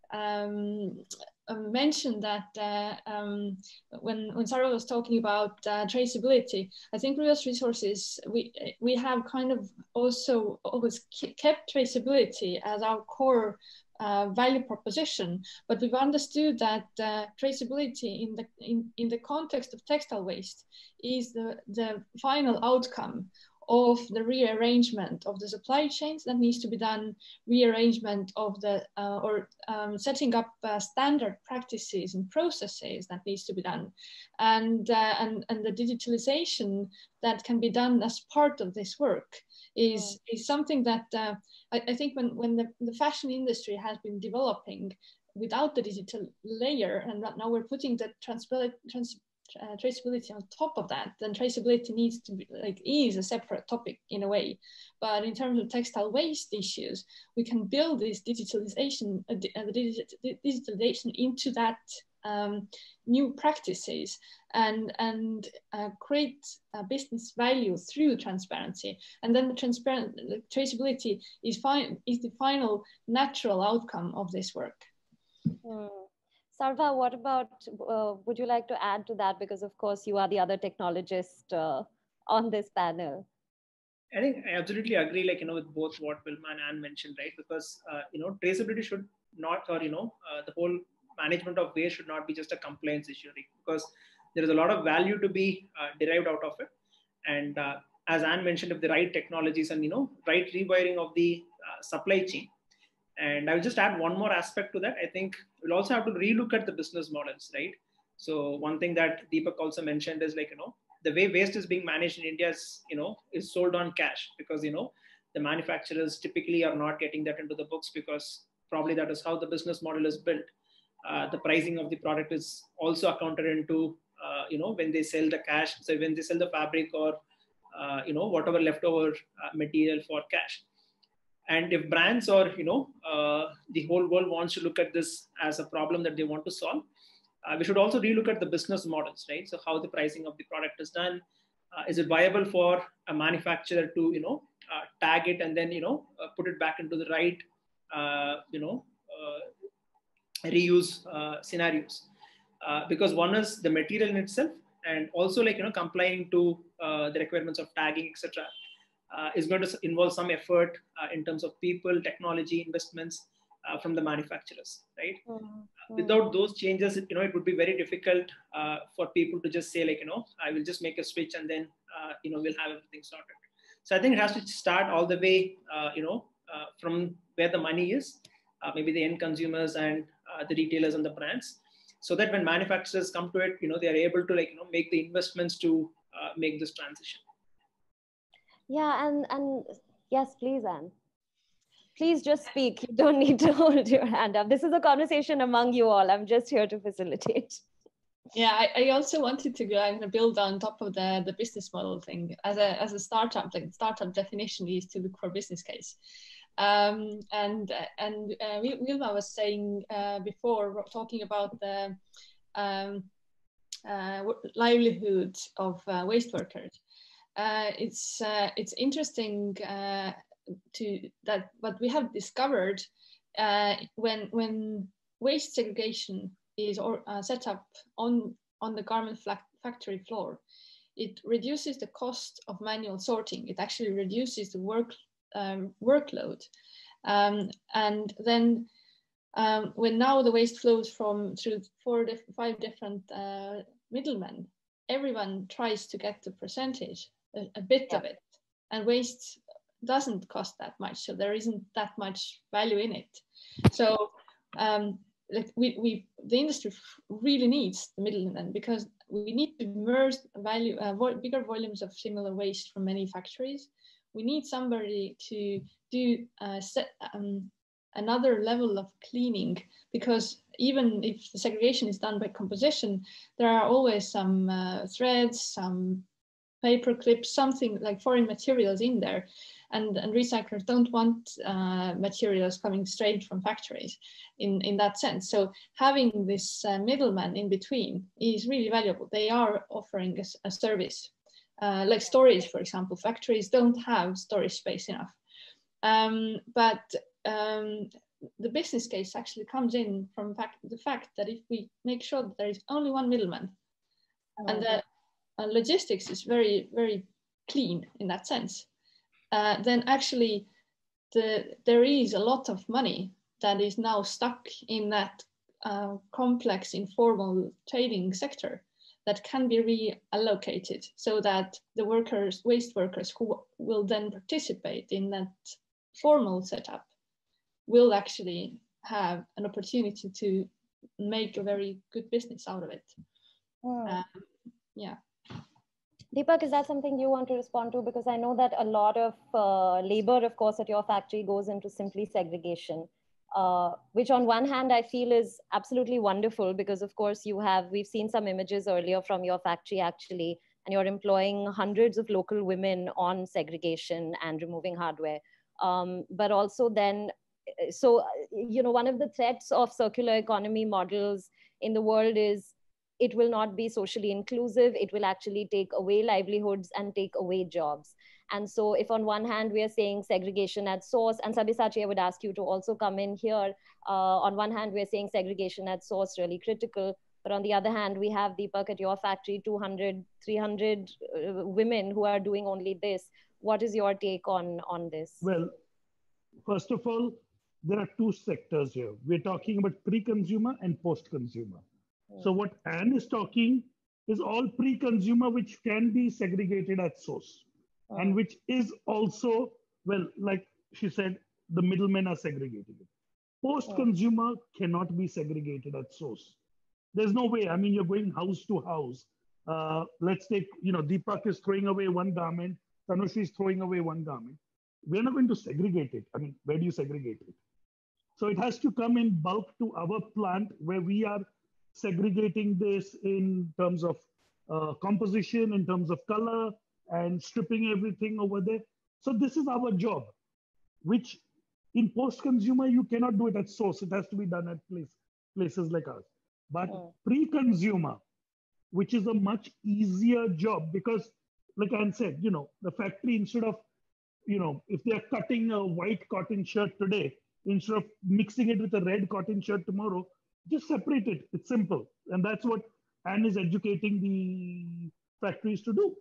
um, mention that uh, um, when, when Sarah was talking about uh, traceability, I think Rivers Resources, we, we have kind of also always kept traceability as our core uh, value proposition, but we've understood that uh, traceability in the, in, in the context of textile waste is the, the final outcome of the rearrangement of the supply chains that needs to be done, rearrangement of the, uh, or um, setting up uh, standard practices and processes that needs to be done. And, uh, and, and the digitalization that can be done as part of this work is, yeah. is something that uh, I, I think when, when the, the fashion industry has been developing without the digital layer, and now we're putting the transparent, trans Uh, traceability on top of that, then traceability needs to be like is a separate topic in a way. But in terms of textile waste issues, we can build this digitalization, uh, uh, digitalization into that um, new practices and and uh, create uh, business value through transparency. And then the transparent the traceability is fine is the final natural outcome of this work. Hmm. Sarva, what about, uh, would you like to add to that? Because of course you are the other technologist uh, on this panel. I think I absolutely agree, like, you know, with both what Wilma and Anne mentioned, right? Because, uh, you know, traceability should not, or, you know, uh, the whole management of waste should not be just a compliance issue, right? Because there is a lot of value to be uh, derived out of it. And uh, as Anne mentioned, if the right technologies and, you know, right rewiring of the uh, supply chain. And I'll just add one more aspect to that. I think we'll also have to relook at the business models, right? So one thing that Deepak also mentioned is, like, you know, the way waste is being managed in India is, you know, is sold on cash, because, you know, the manufacturers typically are not getting that into the books, because probably that is how the business model is built. Uh, the pricing of the product is also accounted into, uh, you know, when they sell the cash, so when they sell the fabric or, uh, you know, whatever leftover uh, material for cash. And if brands or, you know, uh, the whole world wants to look at this as a problem that they want to solve, uh, we should also relook at the business models, right? So how the pricing of the product is done. Uh, is it viable for a manufacturer to, you know, uh, tag it and then, you know, uh, put it back into the right, uh, you know, uh, reuse uh, scenarios? Uh, because one is the material in itself, and also, like, you know, complying to uh, the requirements of tagging, et cetera. Uh, is going to involve some effort uh, in terms of people, technology, investments uh, from the manufacturers, right? Mm-hmm. Without those changes, you know, it would be very difficult uh, for people to just say, like, you know, I will just make a switch and then, uh, you know, we'll have everything sorted. So I think it has to start all the way, uh, you know, uh, from where the money is, uh, maybe the end consumers and uh, the retailers and the brands, so that when manufacturers come to it, you know, they are able to, like, you know, make the investments to uh, make this transition. Yeah, and, and yes, please, Anne. Please just speak. You don't need to hold your hand up. This is a conversation among you all. I'm just here to facilitate. Yeah, I, I also wanted to go and build on top of the, the business model thing. As a, as a startup, like startup definition is to look for business case. Um, and and uh, Wilma was saying uh, before, talking about the um, uh, livelihood of uh, waste workers. Uh, it's uh, it's interesting uh, to that what we have discovered uh, when when waste segregation is or, uh, set up on on the garment factory floor, it reduces the cost of manual sorting. It actually reduces the work um, workload, um, and then um, when now the waste flows from through four diff five different uh, middlemen, everyone tries to get the percentage. A, a bit yeah. of it, and waste doesn't cost that much, so there isn't that much value in it. So um, like we, we the industry really needs the middlemen, because we need to merge value uh, vo bigger volumes of similar waste from many factories. We need somebody to do uh, set, um, another level of cleaning, because even if the segregation is done by composition, there are always some uh, threads, some paper clips, something like foreign materials in there. And, and recyclers don't want uh, materials coming straight from factories in, in that sense. So having this uh, middleman in between is really valuable. They are offering a, a service. Uh, like storage, for example, factories don't have storage space enough. Um, but um, the business case actually comes in from fact, the fact that if we make sure that there is only one middleman, oh, and that uh, logistics is very, very clean in that sense, uh, then actually the, there is a lot of money that is now stuck in that uh, complex informal trading sector that can be reallocated, so that the workers, waste workers who will then participate in that formal setup will actually have an opportunity to make a very good business out of it. Hmm. Um, yeah. Deepak, is that something you want to respond to? Because I know that a lot of uh, labor, of course, at your factory goes into simply segregation, uh, which on one hand I feel is absolutely wonderful, because of course you have, we've seen some images earlier from your factory actually, and you're employing hundreds of local women on segregation and removing hardware. Um, but also then, so, you know, one of the threats of circular economy models in the world is it will not be socially inclusive. It will actually take away livelihoods and take away jobs. And so if on one hand, we are saying segregation at source, and Sabyasachi, I would ask you to also come in here. Uh, on one hand, we're saying segregation at source, really critical. But on the other hand, we have, Deepak, at your factory, two hundred, three hundred uh, women who are doing only this. What is your take on, on this? Well, first of all, there are two sectors here. We're talking about pre-consumer and post-consumer. Mm. So what Anne is talking is all pre-consumer, which can be segregated at source. Mm. And which is also, well, like she said, the middlemen are segregating it. Post-consumer mm. cannot be segregated at source. There's no way. I mean, you're going house to house. Uh, let's take, you know, Deepak is throwing away one garment, Tanushree is throwing away one garment. We're not going to segregate it. I mean, where do you segregate it? So it has to come in bulk to our plant, where we are segregating this in terms of uh, composition, in terms of color, and stripping everything over there. So this is our job, which in post-consumer, you cannot do it at source. It has to be done at place, places like ours. But oh. pre-consumer, which is a much easier job, because like Anne said, you know, the factory, instead of, you know, if they're cutting a white cotton shirt today, instead of mixing it with a red cotton shirt tomorrow, just separate it. It's simple. And that's what Anne is educating the factories to do.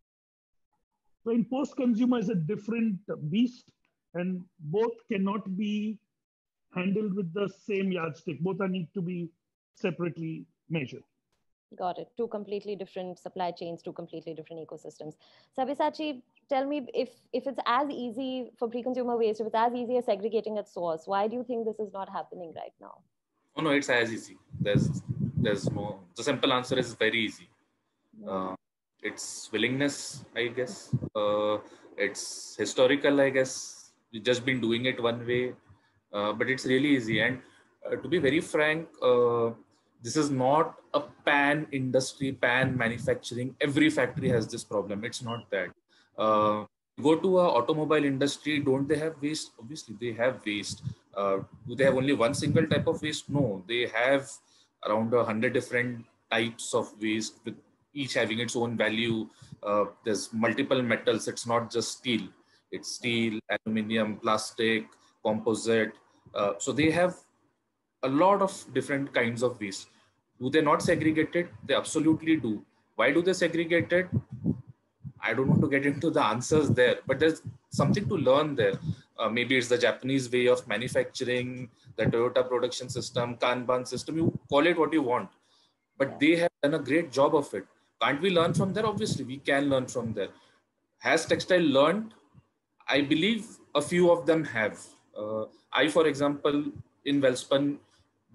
So in post-consumer is a different beast, and both cannot be handled with the same yardstick. Both are need to be separately measured. Got it. Two completely different supply chains, two completely different ecosystems. Sabyasachi, tell me, if, if it's as easy for pre-consumer waste, if it's as easy as segregating at source, why do you think this is not happening right now? Oh, no, it's as easy. There's, there's no, the simple answer is very easy. Uh, it's willingness, I guess. Uh, it's historical, I guess. We've just been doing it one way, uh, but it's really easy. And uh, to be very frank, uh, this is not a pan industry, pan manufacturing. Every factory has this problem. It's not that. Uh, go to a automobile industry, don't they have waste? Obviously, they have waste. Uh, do they have only one single type of waste? No, they have around a hundred different types of waste, with each having its own value. Uh, there's multiple metals. It's not just steel. It's steel, aluminum, plastic, composite. Uh, so they have a lot of different kinds of waste. Do they not segregate it? They absolutely do. Why do they segregate it? I don't want to get into the answers there, but there's something to learn there. Uh, maybe it's the Japanese way of manufacturing, the Toyota production system, Kanban system, you call it what you want, but they have done a great job of it. Can't we learn from there? Obviously, we can learn from there. Has textile learned? I believe a few of them have. Uh, I, for example, in Welspun,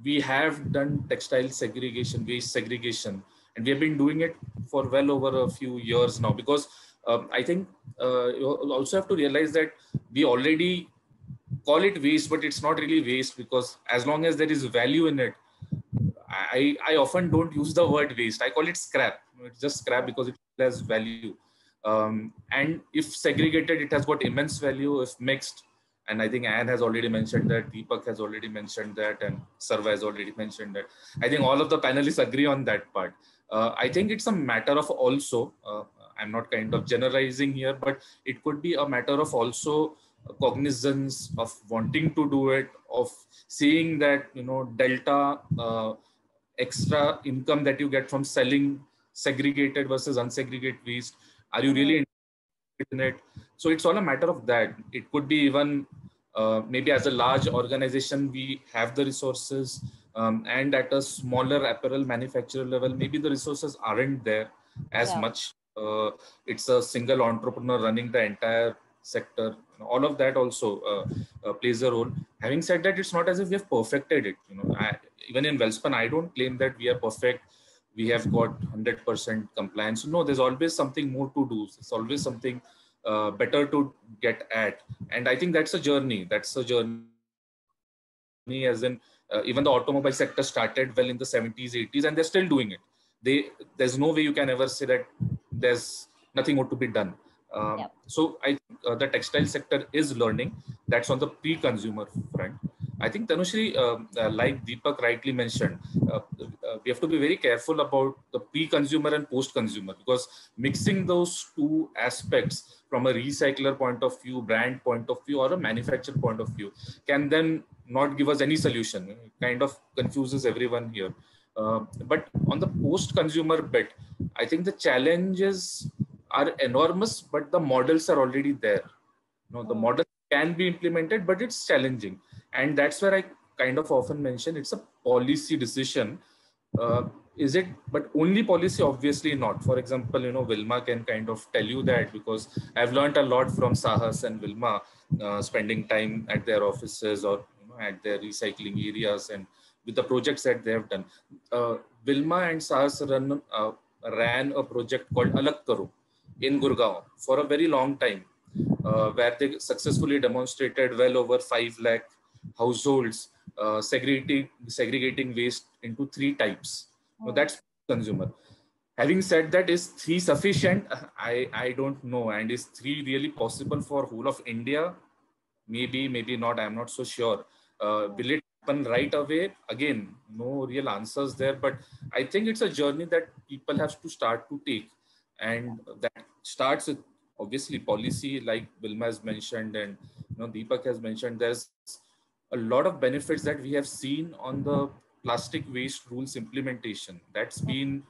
we have done textile segregation, waste segregation, and we have been doing it for well over a few years now, because um, I think uh, you also have to realize that we already call it waste, but it's not really waste, because as long as there is value in it, I, I often don't use the word waste. I call it scrap. It's just scrap because it has value. Um, and if segregated, it has got immense value. If mixed, and I think Anne has already mentioned that, Deepak has already mentioned that, and Sarva has already mentioned that. I think all of the panelists agree on that part. Uh, I think it's a matter of also, uh, I'm not kind of generalizing here, but it could be a matter of also cognizance of wanting to do it, of seeing that, you know, delta uh, extra income that you get from selling segregated versus unsegregated waste. Are you really interested in it? So it's all a matter of that. It could be even uh, maybe as a large organization, we have the resources, um, and at a smaller apparel manufacturer level, maybe the resources aren't there as yeah. much. Uh, it's a single entrepreneur running the entire sector. All of that also uh, uh, plays a role. Having said that, it's not as if we have perfected it. You know, I, even in Welspun, I don't claim that we are perfect. We have got one hundred percent compliance. No, there's always something more to do. There's always something uh, better to get at. And I think that's a journey. That's a journey as in uh, even the automobile sector started well in the seventies, eighties, and they're still doing it. They, there's no way you can ever say that there's nothing more to be done. Um, yep. So I think uh, the textile sector is learning. That's on the pre-consumer front. I think Tanushree, uh, uh, like Deepak rightly mentioned, uh, uh, we have to be very careful about the pre-consumer and post-consumer, because mixing those two aspects from a recycler point of view, brand point of view, or a manufacturer point of view can then not give us any solution. It kind of confuses everyone here. Uh, but on the post-consumer bit, I think the challenges are enormous, but the models are already there. You know, the model can be implemented, but it's challenging. And that's where I kind of often mention it's a policy decision. Uh, is it, but only policy? Obviously not. For example, you know, Wilma can kind of tell you that, because I've learned a lot from Sahas and Wilma, uh, spending time at their offices or you know, at their recycling areas and with the projects that they have done. Uh, Wilma and Sahas run, uh, ran a project called Alag Karo in Gurgaon for a very long time, uh, where they successfully demonstrated well over five lakh households uh, segregating, segregating waste into three types. Oh. So that's consumer. Having said that, is three sufficient? I, I don't know. And is three really possible for whole of India? Maybe, maybe not. I'm not so sure. Uh, will it happen right away? Again, no real answers there. But I think it's a journey that people have to start to take. And that starts with obviously policy, like Wilma has mentioned, and you know, Deepak has mentioned. There's a lot of benefits that we have seen on the plastic waste rules implementation. That's been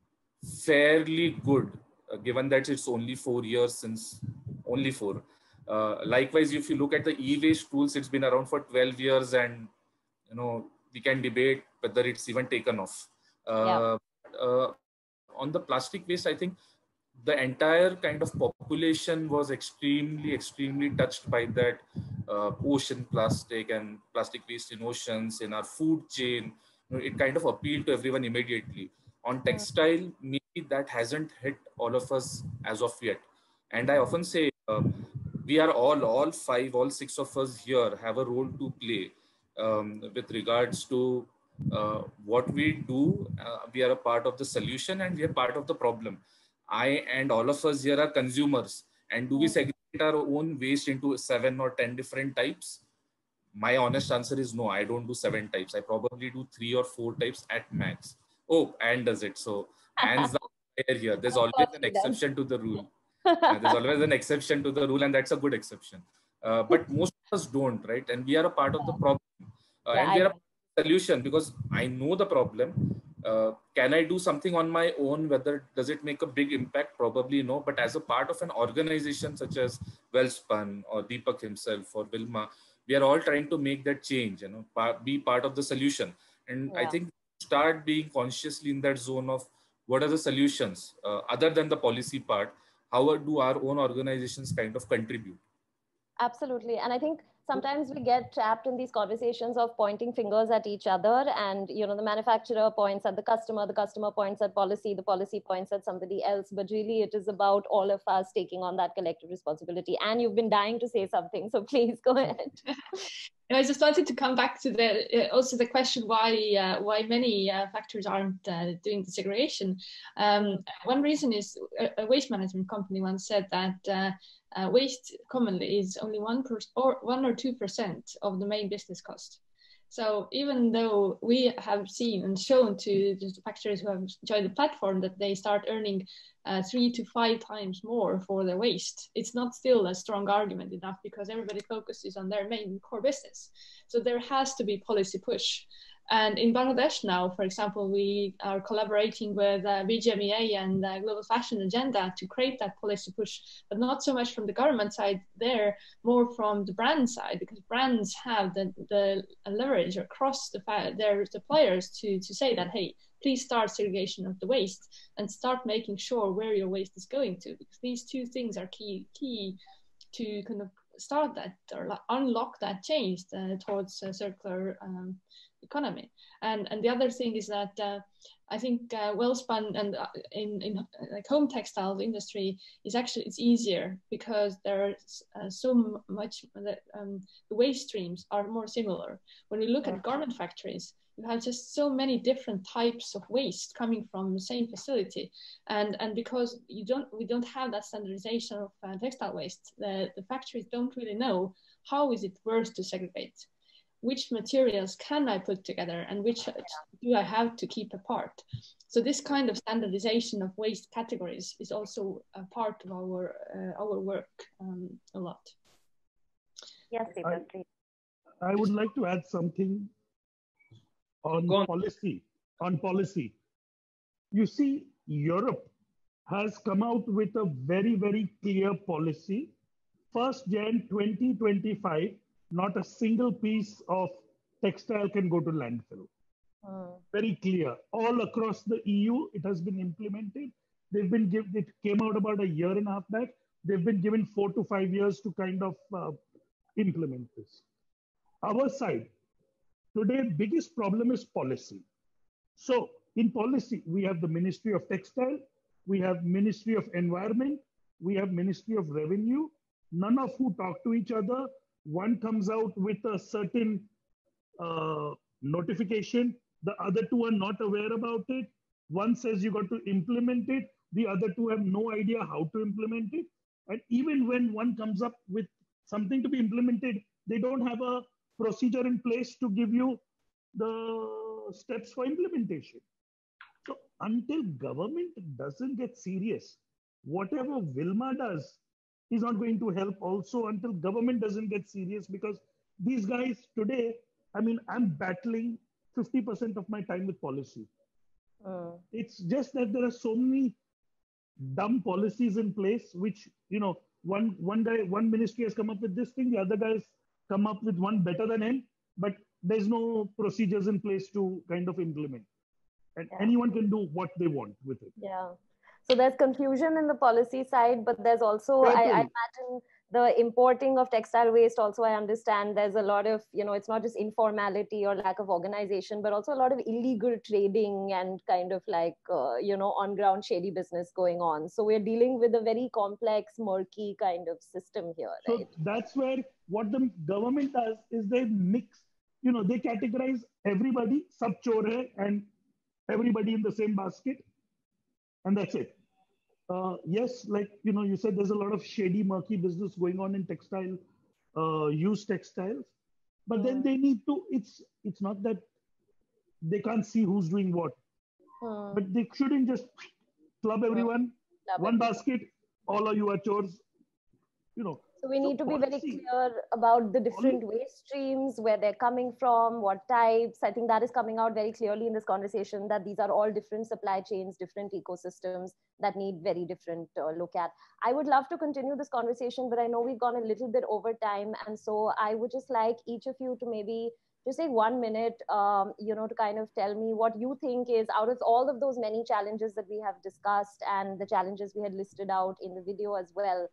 fairly good, uh, given that it's only four years since, only four. Uh, likewise, if you look at the e-waste rules, it's been around for twelve years, and you know, we can debate whether it's even taken off. Uh, yeah. uh, on the plastic waste, I think the entire kind of population was extremely, extremely touched by that uh, ocean plastic and plastic waste in oceans, in our food chain. You know, it kind of appealed to everyone immediately. On textile, maybe that hasn't hit all of us as of yet. And I often say, uh, we are all, all five, all six of us here have a role to play um, with regards to uh, what we do. Uh, we are a part of the solution and we are part of the problem. I and all of us here are consumers. And do we segregate our own waste into seven or ten different types? My honest answer is no, I don't do seven types. I probably do three or four types at max. Oh, Anne does it. So Anne's the player here. There's always an exception to the rule. Uh, there's always an exception to the rule, and that's a good exception. Uh, but most of us don't, right? And we are a part of the problem. Uh, yeah, and we are a solution, because I know the problem. Uh, can I do something on my own? Whether does it make a big impact? Probably no. But as a part of an organization such as Welspun or Deepak himself or Wilma, we are all trying to make that change, you know, par be part of the solution. And yeah. I think start being consciously in that zone of what are the solutions uh, other than the policy part. How do our own organizations kind of contribute? Absolutely. And I think sometimes we get trapped in these conversations of pointing fingers at each other, and you know the manufacturer points at the customer, the customer points at policy, the policy points at somebody else, but really it is about all of us taking on that collective responsibility. And you've been dying to say something, so please go ahead. I just wanted to come back to the uh, also the question why uh, why many uh, factories aren't uh, doing the segregation. Um, one reason is a, a waste management company once said that uh, uh, waste commonly is only one per or one or two percent of the main business cost. So even though we have seen and shown to the factories who have joined the platform that they start earning uh, three to five times more for their waste, it's not still a strong argument enough because everybody focuses on their main core business. So there has to be policy push. And in Bangladesh now, for example, we are collaborating with uh, B G M E A and the Global Fashion Agenda to create that policy push, but not so much from the government side there, more from the brand side, because brands have the, the leverage across the, their suppliers to, to say that, hey, please start segregation of the waste and start making sure where your waste is going to, because these two things are key, key to kind of start that or unlock that change uh, towards a circular um, economy. And and the other thing is that uh, I think uh, Wellspun and uh, in in uh, like home textile industry is actually it's easier because there's uh, so much that um, the waste streams are more similar. When we look at garment factories, you have just so many different types of waste coming from the same facility, and and because you don't we don't have that standardization of uh, textile waste, the the factories don't really know how is it worth to segregate. Which materials can I put together and which do I have to keep apart? So this kind of standardization of waste categories is also a part of our uh, our work um, a lot. Yes, I, I would like to add something on, on policy. On policy, you see, Europe has come out with a very, very clear policy. First January twenty twenty-five. Not a single piece of textile can go to landfill. Hmm. Very clear. All across the E U, it has been implemented. They've been given, it came out about a year and a half back. They've been given four to five years to kind of uh, implement this. Our side, today, biggest problem is policy. So in policy, we have the Ministry of Textile, we have Ministry of Environment, we have Ministry of Revenue, none of who talk to each other. One comes out with a certain uh, notification. The other two are not aware about it. One says you got to implement it. The other two have no idea how to implement it. And even when one comes up with something to be implemented, they don't have a procedure in place to give you the steps for implementation. So until government doesn't get serious, whatever Wilma does is not going to help also until government doesn't get serious, because these guys today, I mean, I'm battling fifty percent of my time with policy. Uh. It's just that there are so many dumb policies in place, which, you know, one, one guy, one ministry has come up with this thing, the other guys come up with one better than him, but there's no procedures in place to kind of implement. And yeah. anyone can do what they want with it. Yeah. So there's confusion in the policy side, but there's also, I, I imagine the importing of textile waste also, I understand there's a lot of, you know, it's not just informality or lack of organization, but also a lot of illegal trading and kind of like, uh, you know, on ground shady business going on. So we're dealing with a very complex, murky kind of system here, right? So that's where what the government does is they mix, you know, they categorize everybody, sab chor hai, and everybody in the same basket. And that's it. Uh, yes, like, you know, you said there's a lot of shady, murky business going on in textile, uh, used textiles. But yeah. then they need to, it's it's not that they can't see who's doing what. Hmm. But they shouldn't just club everyone, club one everyone. basket, all of you are chores, you know. So we need so to be policy. very clear about the different policy. waste streams, where they're coming from, what types. I think that is coming out very clearly in this conversation, that these are all different supply chains, different ecosystems that need very different uh, look at. I would love to continue this conversation, but I know we've gone a little bit over time. And so I would just like each of you to maybe just take one minute, um, you know, to kind of tell me what you think is, out of all of those many challenges that we have discussed and the challenges we had listed out in the video as well,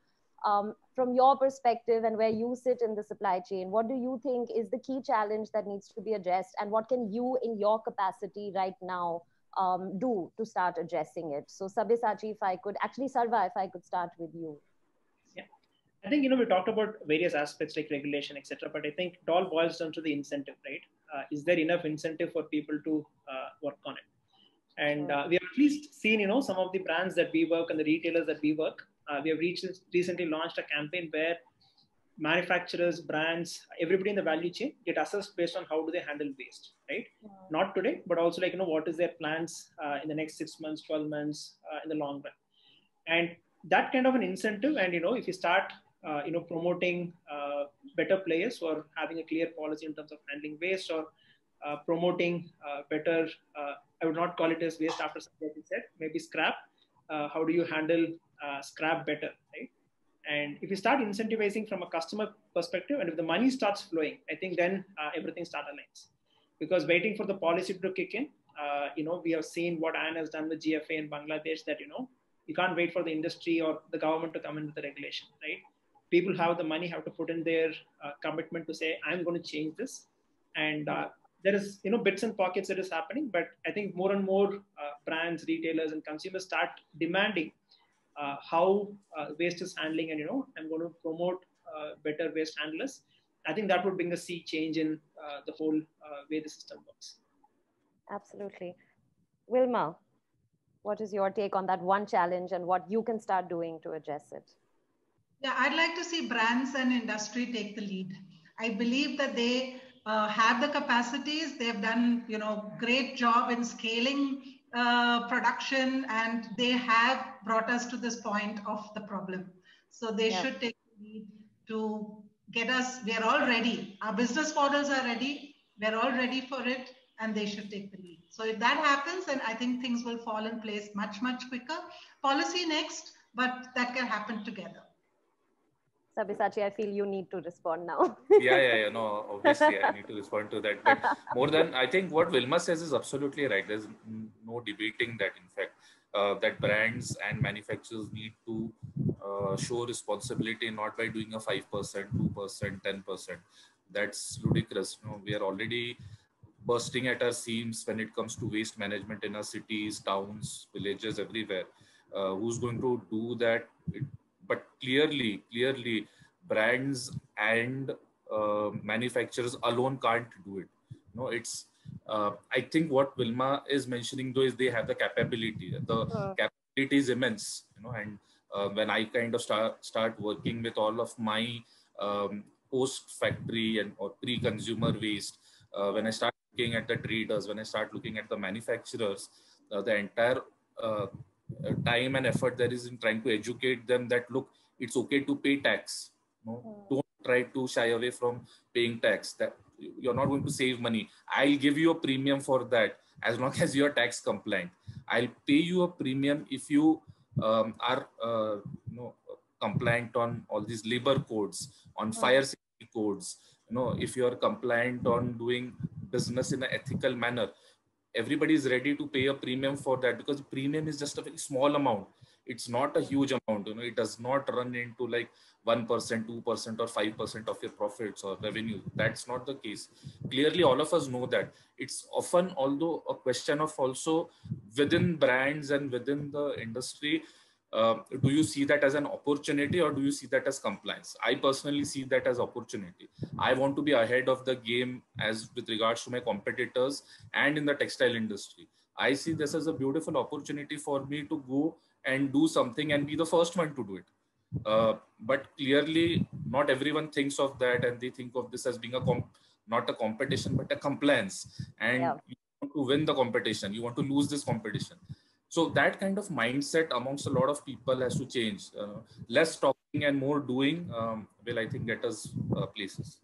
Um, from your perspective and where you sit in the supply chain, what do you think is the key challenge that needs to be addressed, and what can you in your capacity right now um, do to start addressing it? So Sabyasachi, if I could actually, Sarva, if I could start with you. Yeah, I think, you know, we talked about various aspects like regulation, et cetera, but I think it all boils down to the incentive, right? Uh, is there enough incentive for people to uh, work on it? And uh, we have at least seen, you know, some of the brands that we work and the retailers that we work. Uh, we have reached, recently launched a campaign where manufacturers, brands, everybody in the value chain get assessed based on how do they handle waste, right? Yeah. Not today, but also like, you know, what is their plans uh, in the next six months, twelve months uh, in the long run. And that kind of an incentive. And, you know, if you start, uh, you know, promoting uh, better players who are having a clear policy in terms of handling waste, or uh, promoting uh, better, uh, I would not call it as waste after something like you said, maybe scrap. Uh, how do you handle uh, scrap better, right? And if you start incentivizing from a customer perspective, and if the money starts flowing, I think then uh, everything starts aligns. Because waiting for the policy to kick in, uh, you know, we have seen what Anne has done with G F A in Bangladesh, that, you know, you can't wait for the industry or the government to come in with the regulation, right? People have the money, have to put in their uh, commitment to say, I'm going to change this. And uh, there is, you know, bits and pockets that is happening, but I think more and more uh, brands, retailers, and consumers start demanding uh, how uh, waste is handling, and, you know, I'm going to promote uh, better waste handlers. I think that would bring a sea change in uh, the whole uh, way the system works. Absolutely. Wilma, what is your take on that one challenge and what you can start doing to address it? Yeah, I'd like to see brands and industry take the lead. I believe that they uh, have the capacities. They've done, you know, great job in scaling uh, production, and they have brought us to this point of the problem. So they yeah. should take the lead to get us, we are all ready. Our business models are ready. We're all ready for it, and they should take the lead. So if that happens, then I think things will fall in place much, much quicker. Policy next, but that can happen together. Sabyasachi, I feel you need to respond now. yeah, yeah, yeah. No, obviously I need to respond to that. But more than, I think what Wilma says is absolutely right. There's no debating that, in fact, uh, that brands and manufacturers need to uh, show responsibility, not by doing a five percent, two percent, ten percent. That's ludicrous. You know, we are already bursting at our seams when it comes to waste management in our cities, towns, villages, everywhere. Uh, who's going to do that? It, but clearly, clearly, brands and uh, manufacturers alone can't do it. No, it's. Uh, I think what Wilma is mentioning though is they have the capability. The uh. capability is immense. You know, and uh, when I kind of start start working with all of my um, post-factory and or pre-consumer waste, uh, when I start looking at the traders, when I start looking at the manufacturers, uh, the entire uh, time and effort there is in trying to educate them that, look, it's okay to pay tax. No? Mm. Don't try to shy away from paying tax. That you're not going to save money. I'll give you a premium for that as long as you're tax compliant. I'll pay you a premium if you um, are uh, you know, compliant on all these labor codes, on fire safety codes. You know, if you are compliant on doing business in an ethical manner, everybody is ready to pay a premium for that, because premium is just a very small amount. It's not a huge amount. You know, it does not run into like one percent, two percent or five percent of your profits or revenue. That's not the case. Clearly, all of us know that. It's often, although, a question of also within brands and within the industry, uh, do you see that as an opportunity or do you see that as compliance? I personally see that as opportunity. I want to be ahead of the game as with regards to my competitors and in the textile industry. I see this as a beautiful opportunity for me to go and do something and be the first one to do it. Uh, but clearly, not everyone thinks of that, and they think of this as being a comp not a competition, but a compliance. And yeah. you want to win the competition. You want to lose this competition. So that kind of mindset amongst a lot of people has to change. Uh, less talking and more doing um, will, I think, get us uh, places.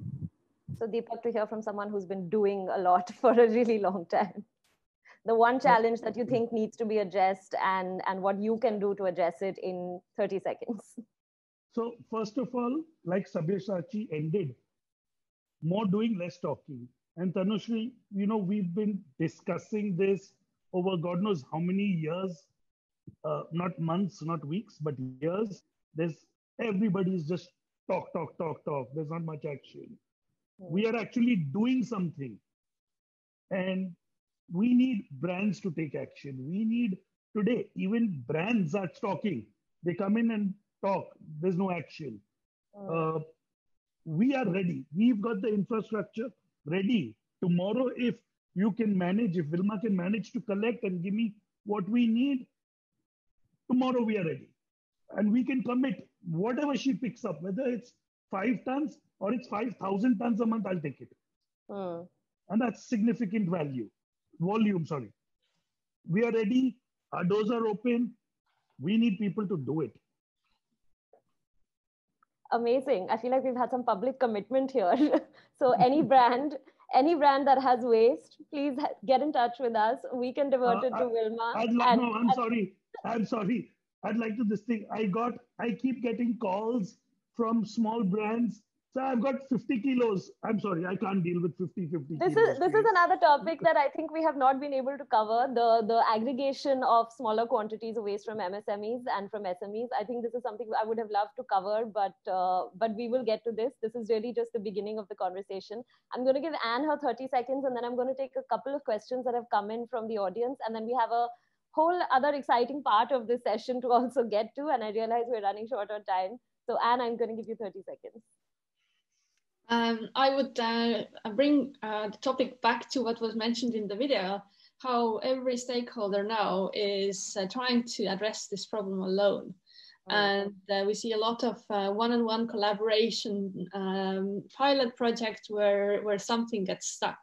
So Deepak, to hear from someone who's been doing a lot for a really long time, the one challenge that you think needs to be addressed, and, and what you can do to address it in thirty seconds. So first of all, like Sabyasachi ended, more doing, less talking. And Tanushree, you know, we've been discussing this over God knows how many years, uh, not months, not weeks, but years. There's everybody is just talk, talk, talk, talk. There's not much action. We are actually doing something. And we need brands to take action. We need, today, even brands are talking. They come in and talk. There's no action. Uh, we are ready. We've got the infrastructure ready. Tomorrow, if you can manage, if Wilma can manage to collect and give me what we need, tomorrow we are ready. And we can commit whatever she picks up, whether it's five tons or it's five thousand tons a month, I'll take it. Mm. And that's significant value, volume, sorry. We are ready. Our doors are open. We need people to do it. Amazing. I feel like we've had some public commitment here. So any brand, any brand that has waste, please get in touch with us. We can divert uh, it to I, Wilma. I'd like, and, no, I'm and, sorry. I'm sorry. I'd like to this thing. I got, I keep getting calls from small brands. So I've got fifty kilos. I'm sorry, I can't deal with fifty, fifty this kilos. Is, this is another topic that I think we have not been able to cover, the, the aggregation of smaller quantities of waste from M S M Es and from S M Es. I think this is something I would have loved to cover, but, uh, but we will get to this. This is really just the beginning of the conversation. I'm going to give Anne her thirty seconds, and then I'm going to take a couple of questions that have come in from the audience. And then we have a whole other exciting part of this session to also get to. And I realize we're running short on time. So Anne, I'm going to give you thirty seconds. Um, I would uh, bring uh, the topic back to what was mentioned in the video, how every stakeholder now is uh, trying to address this problem alone. Oh. And uh, we see a lot of uh, one-on-one collaboration, um, pilot projects where, where something gets stuck.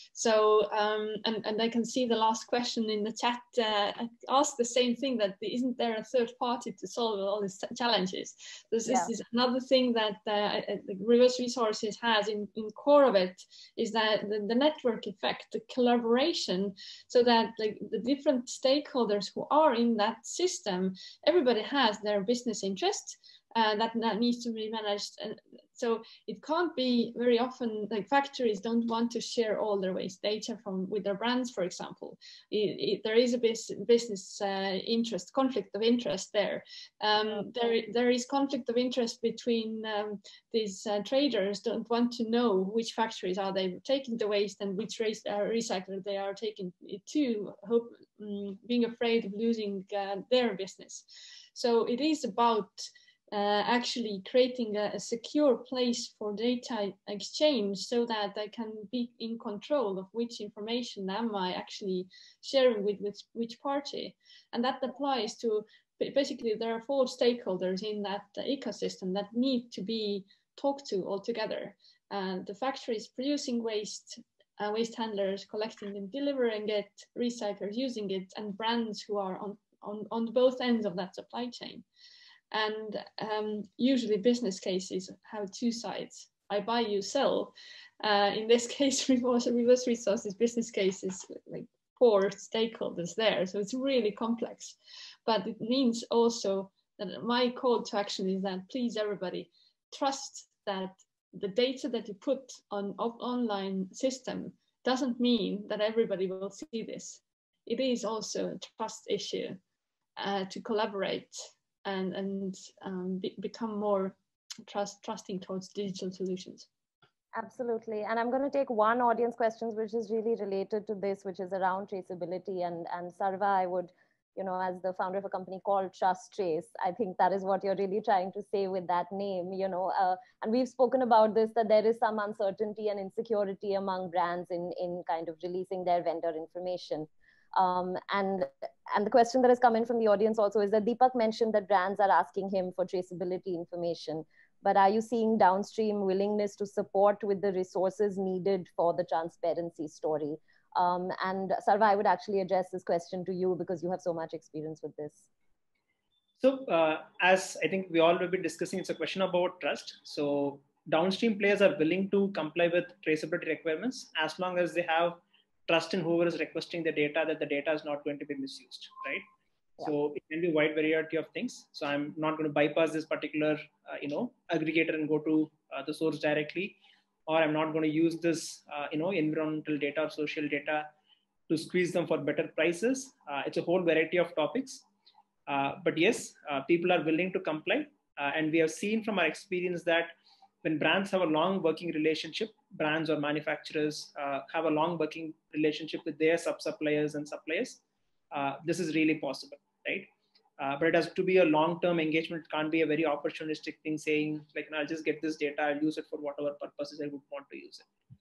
So, um, and, and I can see the last question in the chat uh, asked the same thing, that isn't there a third party to solve all these challenges? This yeah. is another thing that uh, Reverse Resources has in, in core of it, is that the, the network effect, the collaboration, so that like the different stakeholders who are in that system, everybody has their business interest. Uh, that, that needs to be managed. And so it can't be very often, like factories don't want to share all their waste data from with their brands, for example. It, it, there is a bus business uh, interest, conflict of interest there. Um, there. There is conflict of interest between um, these uh, traders don't want to know which factories are they taking the waste and which waste uh, recycler they are taking it to, hope, um, being afraid of losing uh, their business. So it is about Uh, actually creating a, a secure place for data exchange, so that I can be in control of which information am I actually sharing with, with which party. And that applies to, basically there are four stakeholders in that uh, ecosystem that need to be talked to all together. Uh, the factories producing waste, uh, waste handlers collecting and delivering it, recyclers using it, and brands who are on, on, on both ends of that supply chain. And um, usually business cases have two sides. I buy, you sell. Uh, in this case, reverse, reverse resources business cases, like four stakeholders there. So it's really complex. But it means also that my call to action is that please everybody trust that the data that you put on of online system doesn't mean that everybody will see this. It is also a trust issue uh, to collaborate and, and um, be, become more trust, trusting towards digital solutions. Absolutely. And I'm going to take one audience questions, which is really related to this, which is around traceability. And, and Sarva, I would, you know, as the founder of a company called Trust Trace, I think that is what you're really trying to say with that name, you know, uh, and we've spoken about this, that there is some uncertainty and insecurity among brands in, in kind of releasing their vendor information. Um, and, and the question that has come in from the audience also is that Deepak mentioned that brands are asking him for traceability information, but are you seeing downstream willingness to support with the resources needed for the transparency story? Um, and Sarva, I would actually address this question to you because you have so much experience with this. So uh, as I think we all will be discussing, it's a question about trust. So downstream players are willing to comply with traceability requirements as long as they have trust in whoever is requesting the data, that the data is not going to be misused, right? Yeah. So it can be a wide variety of things. So I'm not going to bypass this particular, uh, you know, aggregator and go to uh, the source directly, or I'm not going to use this, uh, you know, environmental data or social data to squeeze them for better prices. Uh, it's a whole variety of topics. Uh, but yes, uh, people are willing to comply. Uh, and we have seen from our experience that when brands have a long working relationship, brands or manufacturers uh, have a long working relationship with their sub-suppliers and suppliers, uh, this is really possible, right? Uh, but it has to be a long-term engagement. It can't be a very opportunistic thing saying, like, I'll just get this data, I'll use it for whatever purposes I would want to use it.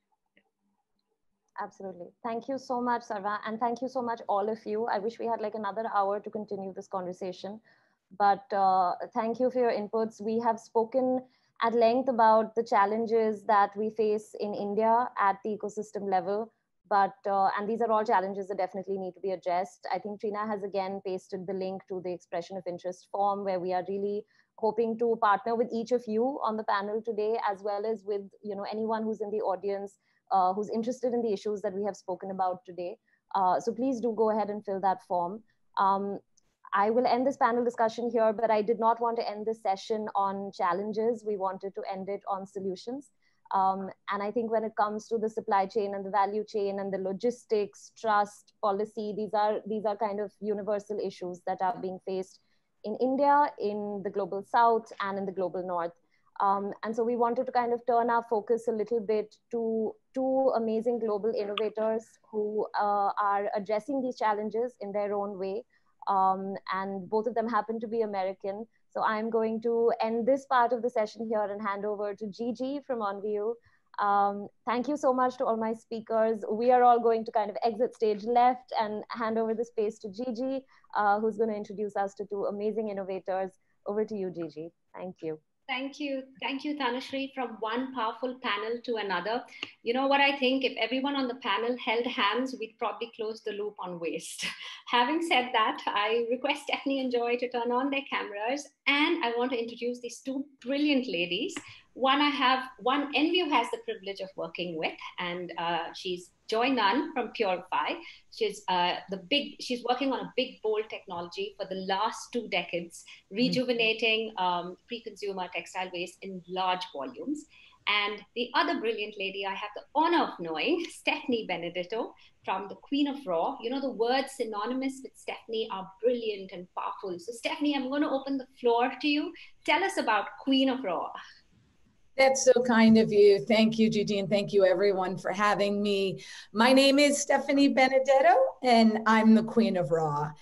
Absolutely. Thank you so much, Sarva. And thank you so much, all of you. I wish we had like another hour to continue this conversation. But uh, thank you for your inputs. We have spoken at length about the challenges that we face in India at the ecosystem level. But, uh, and these are all challenges that definitely need to be addressed. I think Trina has again pasted the link to the expression of interest form, where we are really hoping to partner with each of you on the panel today, as well as with, you know, anyone who's in the audience uh, who's interested in the issues that we have spoken about today. Uh, so please do go ahead and fill that form. Um, I will end this panel discussion here, but I did not want to end this session on challenges. We wanted to end it on solutions. Um, and I think when it comes to the supply chain and the value chain and the logistics, trust, policy, these are, these are kind of universal issues that are being faced in India, in the global South, and in the global North. Um, and so we wanted to kind of turn our focus a little bit to two amazing global innovators who uh, are addressing these challenges in their own way. Um, and both of them happen to be American. So I'm going to end this part of the session here and hand over to Gigi from OnView. Um, thank you so much to all my speakers. We are all going to kind of exit stage left and hand over the space to Gigi, uh, who's going to introduce us to two amazing innovators. Over to you, Gigi. Thank you. Thank you. Thank you, Tanushree. From one powerful panel to another. You know what I think? If everyone on the panel held hands, we'd probably close the loop on waste. Having said that, I request Stephanie and Joy to turn on their cameras. And I want to introduce these two brilliant ladies. One I have, one OnView has the privilege of working with, and uh, she's Joy Nunn from Purify. She's uh, the big. She's working on a big, bold technology for the last two decades, rejuvenating um, pre-consumer textile waste in large volumes. And the other brilliant lady I have the honor of knowing, Stephanie Benedetto from the Queen of Raw. You know, the words synonymous with Stephanie are brilliant and powerful. So Stephanie, I'm going to open the floor to you. Tell us about Queen of Raw. That's so kind of you. Thank you, Gigi, and thank you everyone for having me. My name is Stephanie Benedetto, and I'm the Queen of Raw.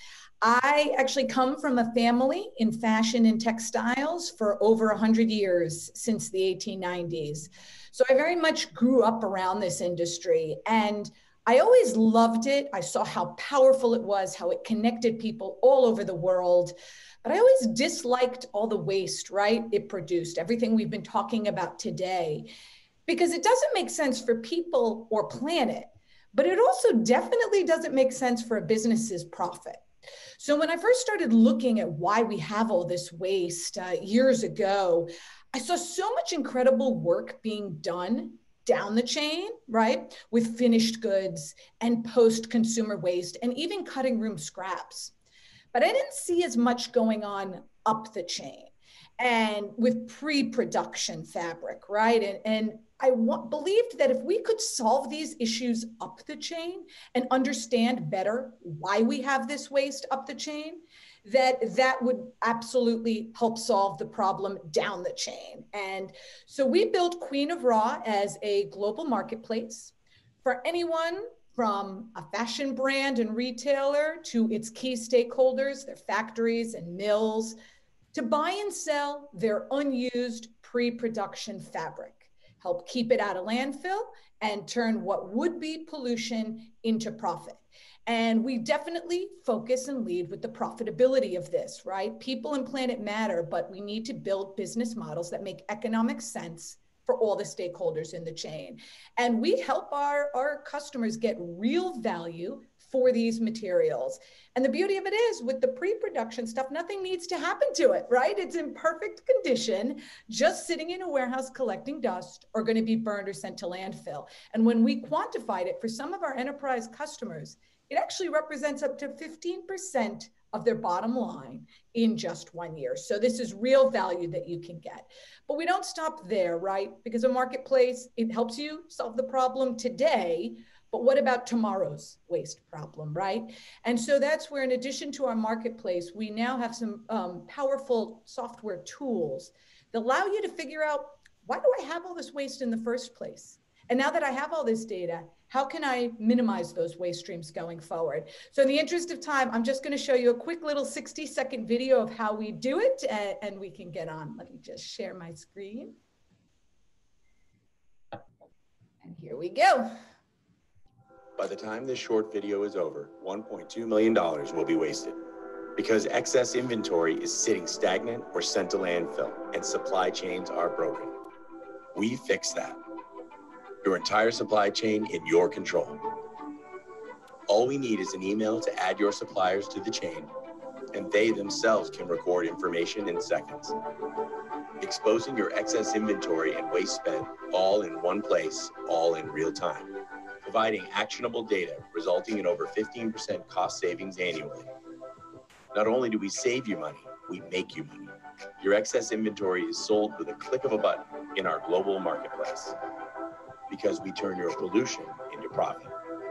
I actually come from a family in fashion and textiles for over one hundred years, since the eighteen nineties. So I very much grew up around this industry, and I always loved it. I saw how powerful it was, how it connected people all over the world. But I always disliked all the waste, right? It produced, everything we've been talking about today, because it doesn't make sense for people or planet, but it also definitely doesn't make sense for a business's profit. So when I first started looking at why we have all this waste uh, years ago, I saw so much incredible work being done down the chain, right? With finished goods and post-consumer waste and even cutting room scraps. But I didn't see as much going on up the chain and with pre-production fabric, right? And, and I want, believed that if we could solve these issues up the chain and understand better why we have this waste up the chain, that that would absolutely help solve the problem down the chain. And so we built Queen of Raw as a global marketplace for anyone from a fashion brand and retailer to its key stakeholders, their factories and mills, to buy and sell their unused pre-production fabric, help keep it out of landfill, and turn what would be pollution into profit. And we definitely focus and lead with the profitability of this, right? People and planet matter, but we need to build business models that make economic sense for all the stakeholders in the chain. And we help our, our customers get real value for these materials. And the beauty of it is, with the pre-production stuff, nothing needs to happen to it, right? It's in perfect condition, just sitting in a warehouse collecting dust, or going to be burned or sent to landfill. And when we quantified it for some of our enterprise customers, it actually represents up to fifteen percent of their bottom line in just one year. So this is real value that you can get. But we don't stop there, right? Because a marketplace, it helps you solve the problem today, but what about tomorrow's waste problem, right? And so that's where, in addition to our marketplace, we now have some um, powerful software tools that allow you to figure out, why do I have all this waste in the first place? And now that I have all this data, how can I minimize those waste streams going forward? So in the interest of time, I'm just going to show you a quick little sixty second video of how we do it, and, and we can get on. Let me just share my screen. And here we go. By the time this short video is over, one point two million dollars will be wasted because excess inventory is sitting stagnant or sent to landfill and supply chains are broken. We fix that. Your entire supply chain in your control. All we need is an email to add your suppliers to the chain, and they themselves can record information in seconds. Exposing your excess inventory and waste spend all in one place, all in real time. Providing actionable data resulting in over fifteen percent cost savings annually. Not only do we save you money, we make you money. Your excess inventory is sold with a click of a button in our global marketplace, because we turn your pollution into profit.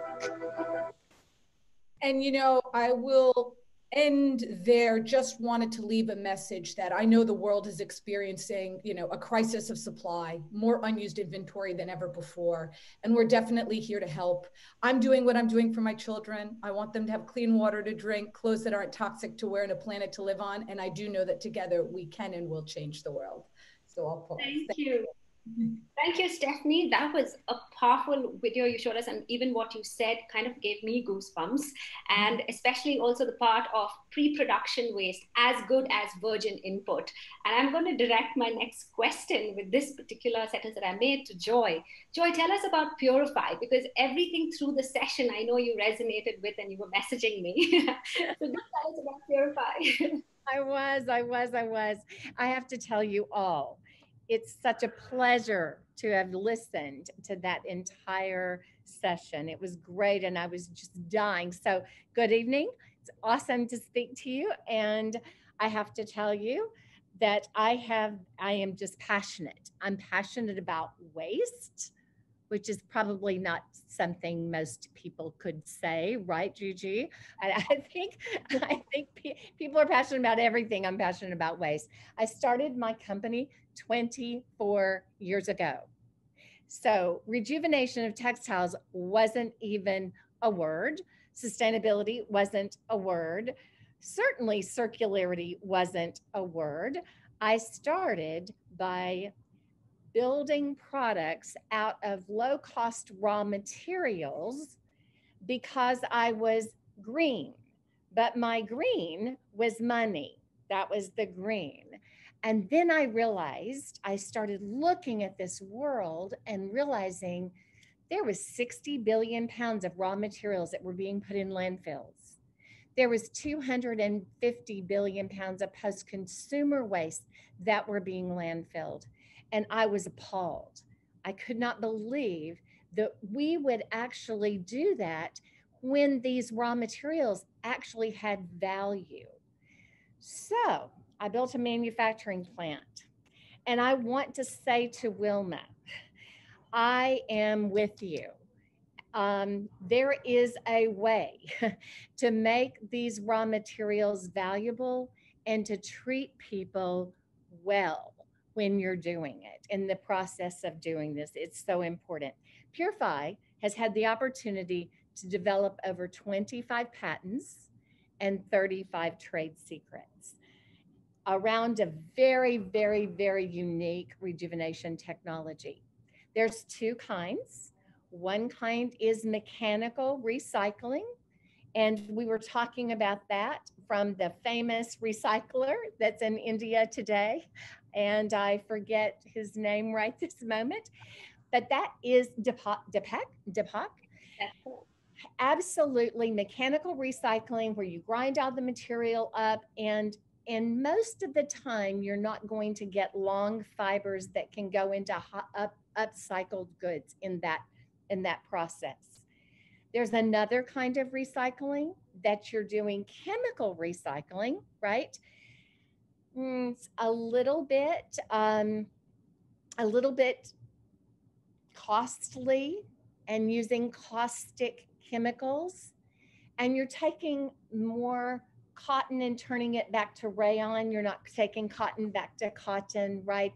And you know, I will end there. Just wanted to leave a message that I know the world is experiencing, you know, a crisis of supply, more unused inventory than ever before. And we're definitely here to help. I'm doing what I'm doing for my children. I want them to have clean water to drink, clothes that aren't toxic to wear, and a planet to live on. And I do know that together we can and will change the world. So I'll pause. Thank, Thank you. Thank you, Stephanie. That was a powerful video you showed us, and even what you said kind of gave me goosebumps, and especially also the part of pre-production waste, as good as virgin input. And I'm going to direct my next question with this particular sentence that I made to Joy. Joy, tell us about Purify, because everything through the session I know you resonated with and you were messaging me. So just tell us about Purify. I was, I was, I was. I have to tell you all, it's such a pleasure to have listened to that entire session. It was great, and I was just dying. So good evening. It's awesome to speak to you. And I have to tell you that I have, I am just passionate. I'm passionate about waste, which is probably not something most people could say, right, Gigi? And I think, I think pe people are passionate about everything. I'm passionate about waste. I started my company twenty-four years ago. So rejuvenation of textiles wasn't even a word. Sustainability wasn't a word. Certainly circularity wasn't a word. I started by building products out of low-cost raw materials because I was green, but my green was money. That was the green. And then I realized, I started looking at this world and realizing there was sixty billion pounds of raw materials that were being put in landfills. There was two hundred fifty billion pounds of post-consumer waste that were being landfilled. And I was appalled. I could not believe that we would actually do that when these raw materials actually had value. So I built a manufacturing plant, and I want to say to Wilma, I am with you. Um, there is a way to make these raw materials valuable and to treat people well when you're doing it, in the process of doing this. It's so important. Purify has had the opportunity to develop over twenty-five patents and thirty-five trade secrets around a very, very, very unique rejuvenation technology. There's two kinds. One kind is mechanical recycling, and we were talking about that from the famous recycler that's in India today, and I forget his name right this moment, but that is Deepak, Deepak, Deepak. Absolutely mechanical recycling, where you grind all the material up, and and most of the time you're not going to get long fibers that can go into up, upcycled goods in that in that process. There's another kind of recycling that you're doing chemical recycling, right? It's a little bit, um, a little bit costly and using caustic chemicals, and you're taking more cotton and turning it back to rayon. You're not taking cotton back to cotton, right?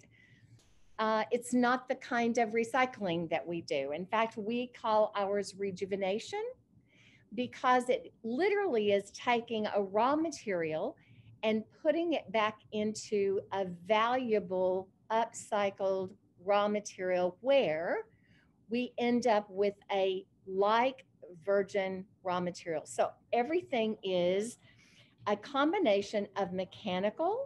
Uh, it's not the kind of recycling that we do. In fact, we call ours rejuvenation because it literally is taking a raw material and putting it back into a valuable upcycled raw material where we end up with a like virgin raw material. So everything is a combination of mechanical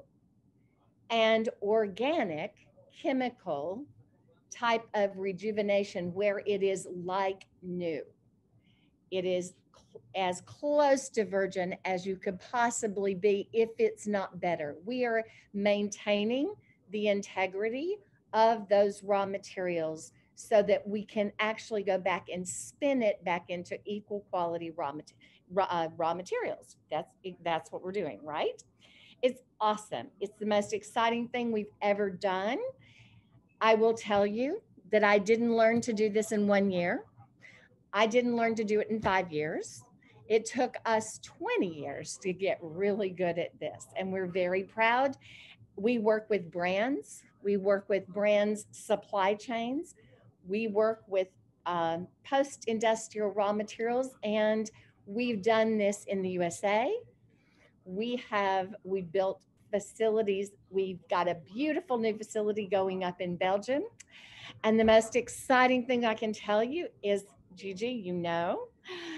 and organic chemical type of rejuvenation where it is like new. It is cl- as close to virgin as you could possibly be, if it's not better. We are maintaining the integrity of those raw materials so that we can actually go back and spin it back into equal quality raw, mat- raw, uh, raw materials. That's, that's what we're doing, right? It's awesome. It's the most exciting thing we've ever done. I will tell you that I didn't learn to do this in one year. I didn't learn to do it in five years. It took us twenty years to get really good at this, and we're very proud. We work with brands. We work with brands' supply chains. We work with um, post-industrial raw materials, and we've done this in the U S A. We have, we built facilities. We've got a beautiful new facility going up in Belgium. And the most exciting thing I can tell you is, Gigi, you know,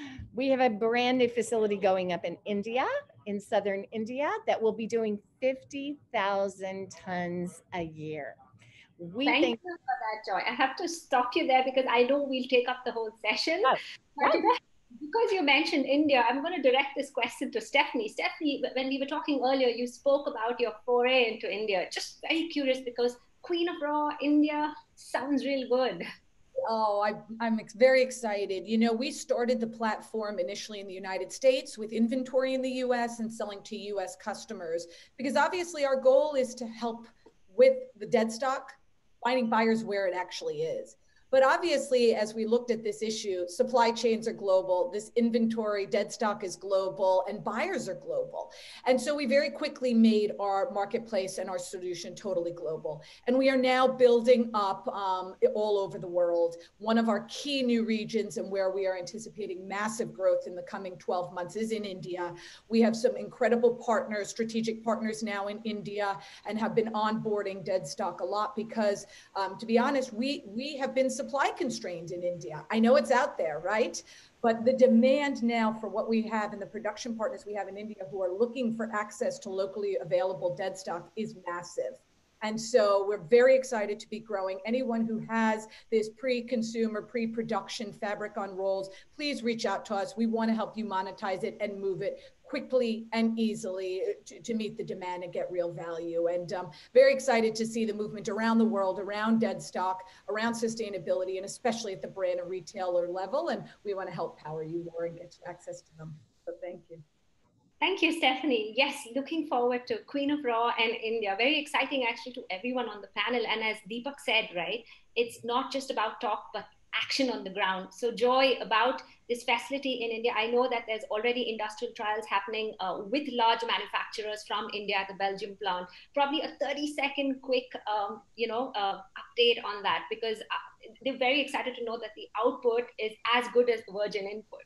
we have a brand new facility going up in India, in southern India, that will be doing fifty thousand tons a year. We Thank think- you for that, Joy. I have to stop you there because I know we'll take up the whole session. Oh, but you know, because you mentioned India, I'm going to direct this question to Stephanie. Stephanie, when we were talking earlier, you spoke about your foray into India. Just very curious because Queen of Raw, India sounds real good. Oh, I, I'm ex- very excited. You know, we started the platform initially in the United States with inventory in the U S and selling to U S customers, because obviously our goal is to help with the dead stock, finding buyers where it actually is. But obviously, as we looked at this issue, supply chains are global, this inventory, dead stock is global, and buyers are global. And so we very quickly made our marketplace and our solution totally global. And we are now building up um, all over the world. One of our key new regions and where we are anticipating massive growth in the coming twelve months is in India. We have some incredible partners, strategic partners now in India, and have been onboarding dead stock a lot because, um, to be honest, we, we have been supply constrained in India. I know it's out there, right? But the demand now for what we have and the production partners we have in India who are looking for access to locally available dead stock is massive. And so we're very excited to be growing. Anyone who has this pre-consumer, pre-production fabric on rolls, please reach out to us. We want to help you monetize it and move it quickly and easily to, to meet the demand and get real value. And um, very excited to see the movement around the world, around dead stock, around sustainability, and especially at the brand and retailer level. And we want to help power you more and get you access to them. So thank you. Thank you, Stephanie. Yes, looking forward to Queen of Raw and India. Very exciting actually to everyone on the panel. And as Deepak said, right, it's not just about talk, but action on the ground. So Joy, about this facility in India, I know that there's already industrial trials happening uh, with large manufacturers from India at the Belgium plant. Probably a thirty second quick, um, you know, uh, update on that, because uh, they're very excited to know that the output is as good as the virgin input.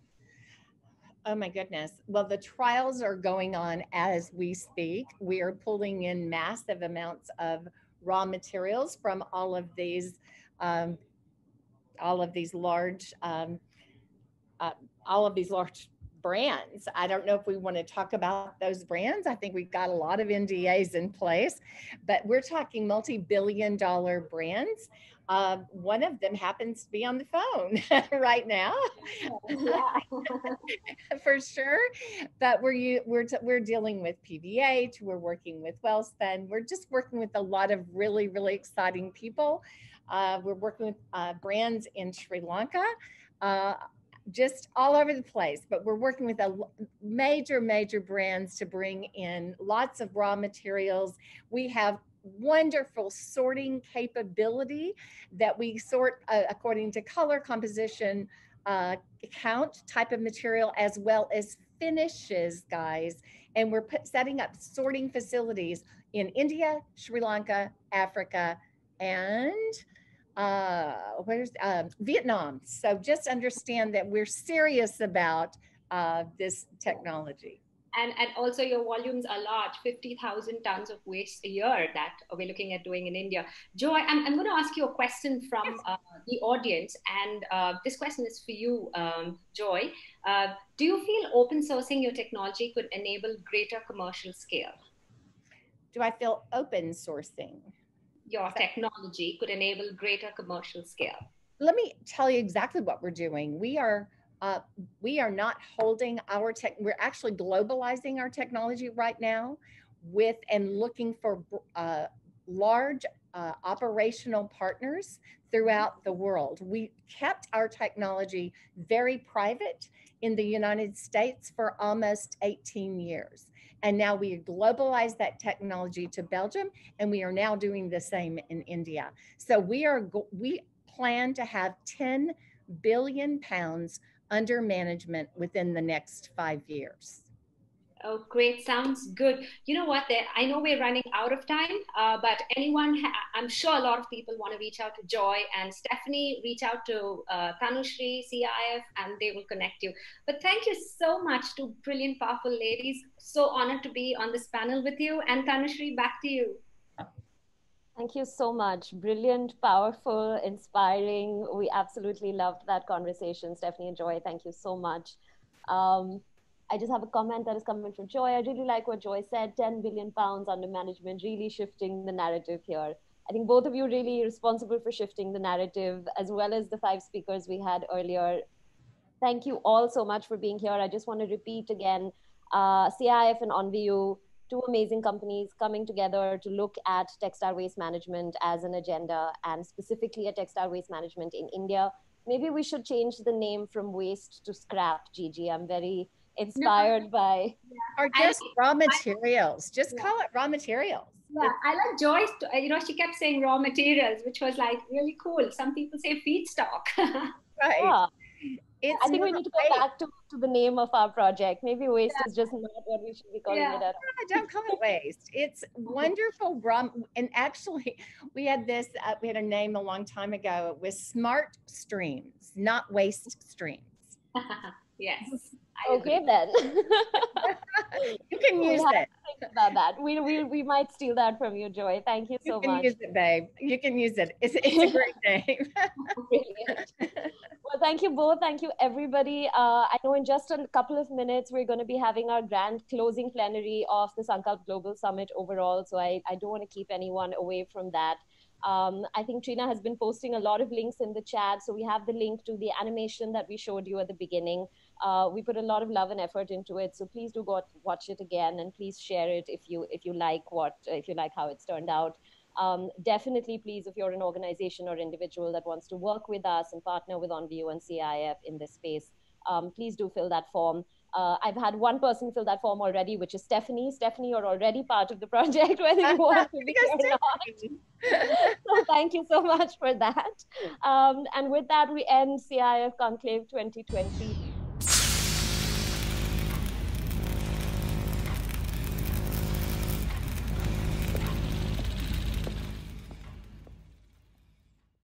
Oh my goodness. Well, the trials are going on as we speak. We are pulling in massive amounts of raw materials from all of these, um, all of these large, um, uh, all of these large brands. I don't know if we want to talk about those brands. I think we've got a lot of N D As in place, but we're talking multi-billion dollar brands. Uh, one of them happens to be on the phone right now, for sure. But we're we're we're dealing with P V H. We're working with Wellspun. We're just working with a lot of really really exciting people. Uh, we're working with uh, brands in Sri Lanka, uh, just all over the place. But we're working with a major major brands to bring in lots of raw materials. We have wonderful sorting capability that we sort uh, according to color, composition, uh, count, type of material, as well as finishes, guys. And we're put, setting up sorting facilities in India, Sri Lanka, Africa, and uh, where's uh, Vietnam. So just understand that we're serious about uh, this technology. And, and also your volumes are large, fifty thousand tons of waste a year that we're looking at doing in India. Joy, I'm, I'm going to ask you a question from uh, the audience. And uh, this question is for you, um, Joy. Uh, do you feel open sourcing your technology could enable greater commercial scale? Do I feel open sourcing? Your technology could enable greater commercial scale. Let me tell you exactly what we're doing. We are Uh, we are not holding our tech, we're actually globalizing our technology right now with and looking for uh, large uh, operational partners throughout the world. We kept our technology very private in the United States for almost eighteen years. And now we globalize that technology to Belgium, and we are now doing the same in India. So we are, we plan to have ten billion pounds under management within the next five years. Oh, great. Sounds good. You know what? There, I know we're running out of time, uh, but anyone, I'm sure a lot of people want to reach out to Joy and Stephanie, reach out to uh, Tanushree, C I F, and they will connect you. But thank you so much to brilliant, powerful ladies. So honored to be on this panel with you. And Tanushree, back to you. Thank you so much. Brilliant, powerful, inspiring. We absolutely loved that conversation. Stephanie and Joy, thank you so much. Um, I just have a comment that is coming from Joy. I really like what Joy said, ten billion pounds under management, really shifting the narrative here. I think both of you really responsible for shifting the narrative, as well as the five speakers we had earlier. Thank you all so much for being here. I just want to repeat again, uh, C I F and OnView, two amazing companies coming together to look at textile waste management as an agenda, and specifically at textile waste management in India. Maybe we should change the name from waste to scrap, Gigi. I'm very inspired no. by... Or just I, raw materials. I, just yeah. call it raw materials. Yeah, I like Joyce, you know, she kept saying raw materials, which was like really cool. Some people say feedstock. Right. Yeah. It's I think we need to go waste. back to, to the name of our project. Maybe waste yeah. is just not what we should be calling yeah. it at all. Yeah, don't call it waste. It's wonderful. And actually, we had this, uh, we had a name a long time ago. It was Smart Streams, not Waste Streams. Yes. Okay, then. You can use we'll it. Think about that. We, we, we might steal that from you, Joy. Thank you so much. You can much. use it, babe. You can use it. It's, it's a great name. Brilliant. Well, thank you both. Thank you, everybody. Uh, I know in just a couple of minutes, we're going to be having our grand closing plenary of the Sankalp Global Summit overall. So I, I don't want to keep anyone away from that. Um, I think Trina has been posting a lot of links in the chat. So we have the link to the animation that we showed you at the beginning. Uh, we put a lot of love and effort into it. So please do go watch it again, and please share it if you if you like what if you like how it's turned out. Um, definitely, please, if you're an organization or individual that wants to work with us and partner with OnView and C I F in this space, um, please do fill that form. Uh, I've had one person fill that form already, which is Stephanie. Stephanie, you're already part of the project, whether you want to be or not. So thank you so much for that. Um, and with that, we end C I F Conclave twenty twenty.